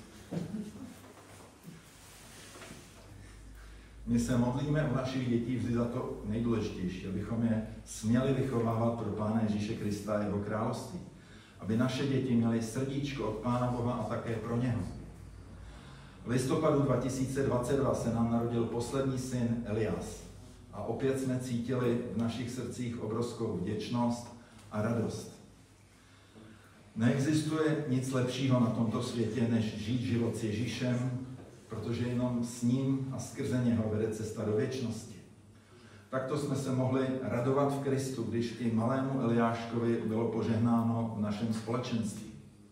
My se modlíme u našich dětí vždy za to nejdůležitější, abychom je směli vychovávat pro Pána Ježíše Krista a jeho království. Aby naše děti měly srdíčko od Pána Boha a také pro něho. V listopadu 2022 se nám narodil poslední syn Elias. A opět jsme cítili v našich srdcích obrovskou vděčnost a radost. Neexistuje nic lepšího na tomto světě, než žít život s Ježíšem, protože jenom s ním a skrze něho vede cesta do věčnosti. Takto jsme se mohli radovat v Kristu, když i malému Eliáškovi bylo požehnáno v našem společenství.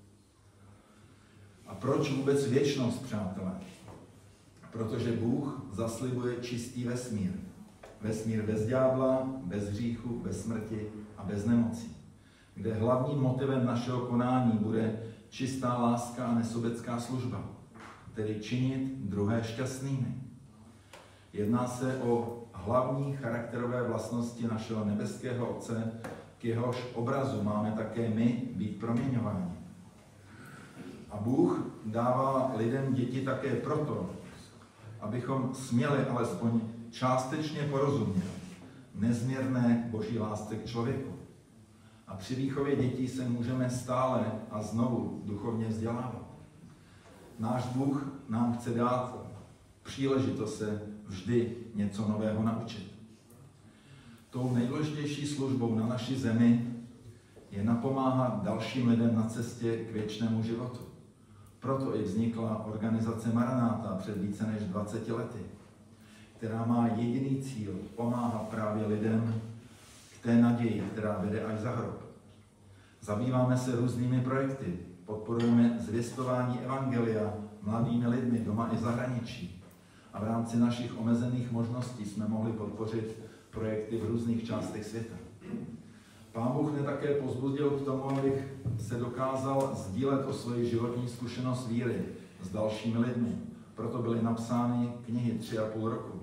A proč vůbec věčnost, přátelé? Protože Bůh zaslibuje čistý vesmír. Vesmír bez ďábla, bez hříchu, bez smrti a bez nemocí. Kde hlavním motivem našeho konání bude čistá láska a nesobecká služba, tedy činit druhé šťastnými. Jedná se o hlavní charakterové vlastnosti našeho nebeského Otce, k jehož obrazu máme také my být proměňováni. A Bůh dává lidem děti také proto, abychom směli alespoň částečně porozumět nezměrné Boží lásce k člověku. A při výchově dětí se můžeme stále a znovu duchovně vzdělávat. Náš Bůh nám chce dát příležitost se vždy něco nového naučit. Tou nejdůležitější službou na naší zemi je napomáhat dalším lidem na cestě k věčnému životu. Proto i vznikla organizace Maranáta před více než 20 lety, která má jediný cíl pomáhat právě lidem k té naději, která vede až za hrob. Zabýváme se různými projekty, podporujeme zvěstování evangelia mladými lidmi doma i zahraničí. A v rámci našich omezených možností jsme mohli podpořit projekty v různých částech světa. Pán Bůh mě také povzbudil k tomu, abych se dokázal sdílet o svoji životní zkušenost víry s dalšími lidmi. Proto byly napsány knihy 3,5 roku.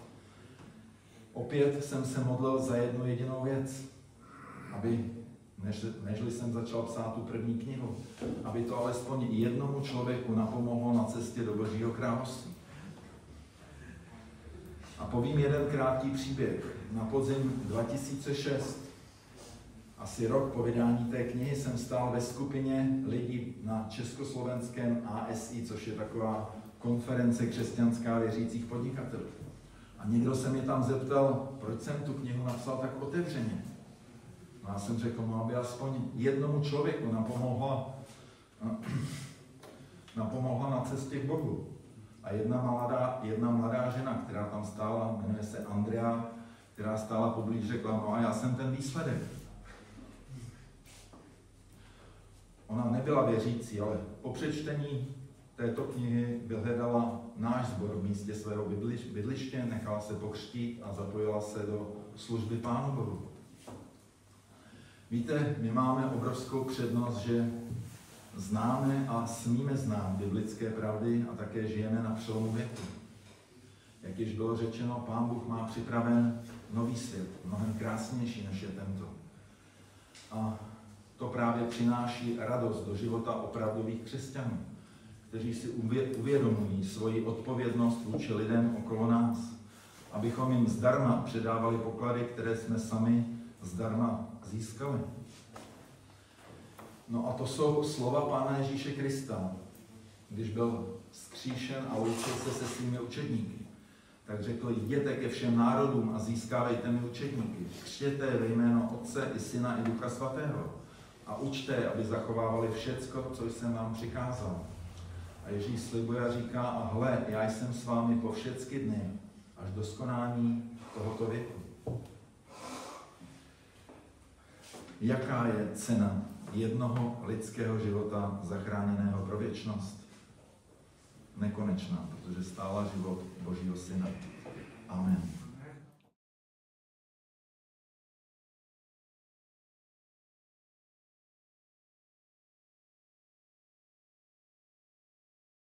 Opět jsem se modlil za jednu jedinou věc, nežli jsem začal psát tu první knihu, aby to alespoň jednomu člověku napomohlo na cestě do Božího království. A povím jeden krátký příběh. Na podzim 2006, asi rok po vydání té knihy, jsem stál ve skupině lidí na československém ASI, což je taková konference křesťanská věřících podnikatelů. A někdo se mě tam zeptal, proč jsem tu knihu napsal tak otevřeně. A já jsem řekl, aby aspoň jednomu člověku napomohla na cestě k Bohu. A jedna mladá žena, která tam stála, jmenuje se Andrea, která stála poblíž, řekla, no a já jsem ten výsledek. Ona nebyla věřící, ale po přečtení této knihy vyhledala náš sbor v místě svého bydliště, nechala se pokřtít a zapojila se do služby Pánu Bohu. Víte, my máme obrovskou přednost, že známe a smíme znát biblické pravdy a také žijeme na přelomu věku. Jak již bylo řečeno, Pán Bůh má připraven nový svět, mnohem krásnější než je tento. A to právě přináší radost do života opravdových křesťanů, kteří si uvědomují svoji odpovědnost vůči lidem okolo nás, abychom jim zdarma předávali poklady, které jsme sami zdarma získali. No a to jsou slova Pána Ježíše Krista, když byl zkříšen a loučil se svými učedníky. Tak řekl, jděte ke všem národům a získávejte mi učedníky. Křtěte ve jméno Otce i Syna i Ducha Svatého a učte, aby zachovávali všecko, co jsem vám přikázal. A Ježíš slibuje a říká, a hle, já jsem s vámi po všechny dny, až do skonání tohoto věku. Jaká je cena jednoho lidského života zachráněného pro věčnost? Nekonečná, protože stála život Božího Syna. Amen.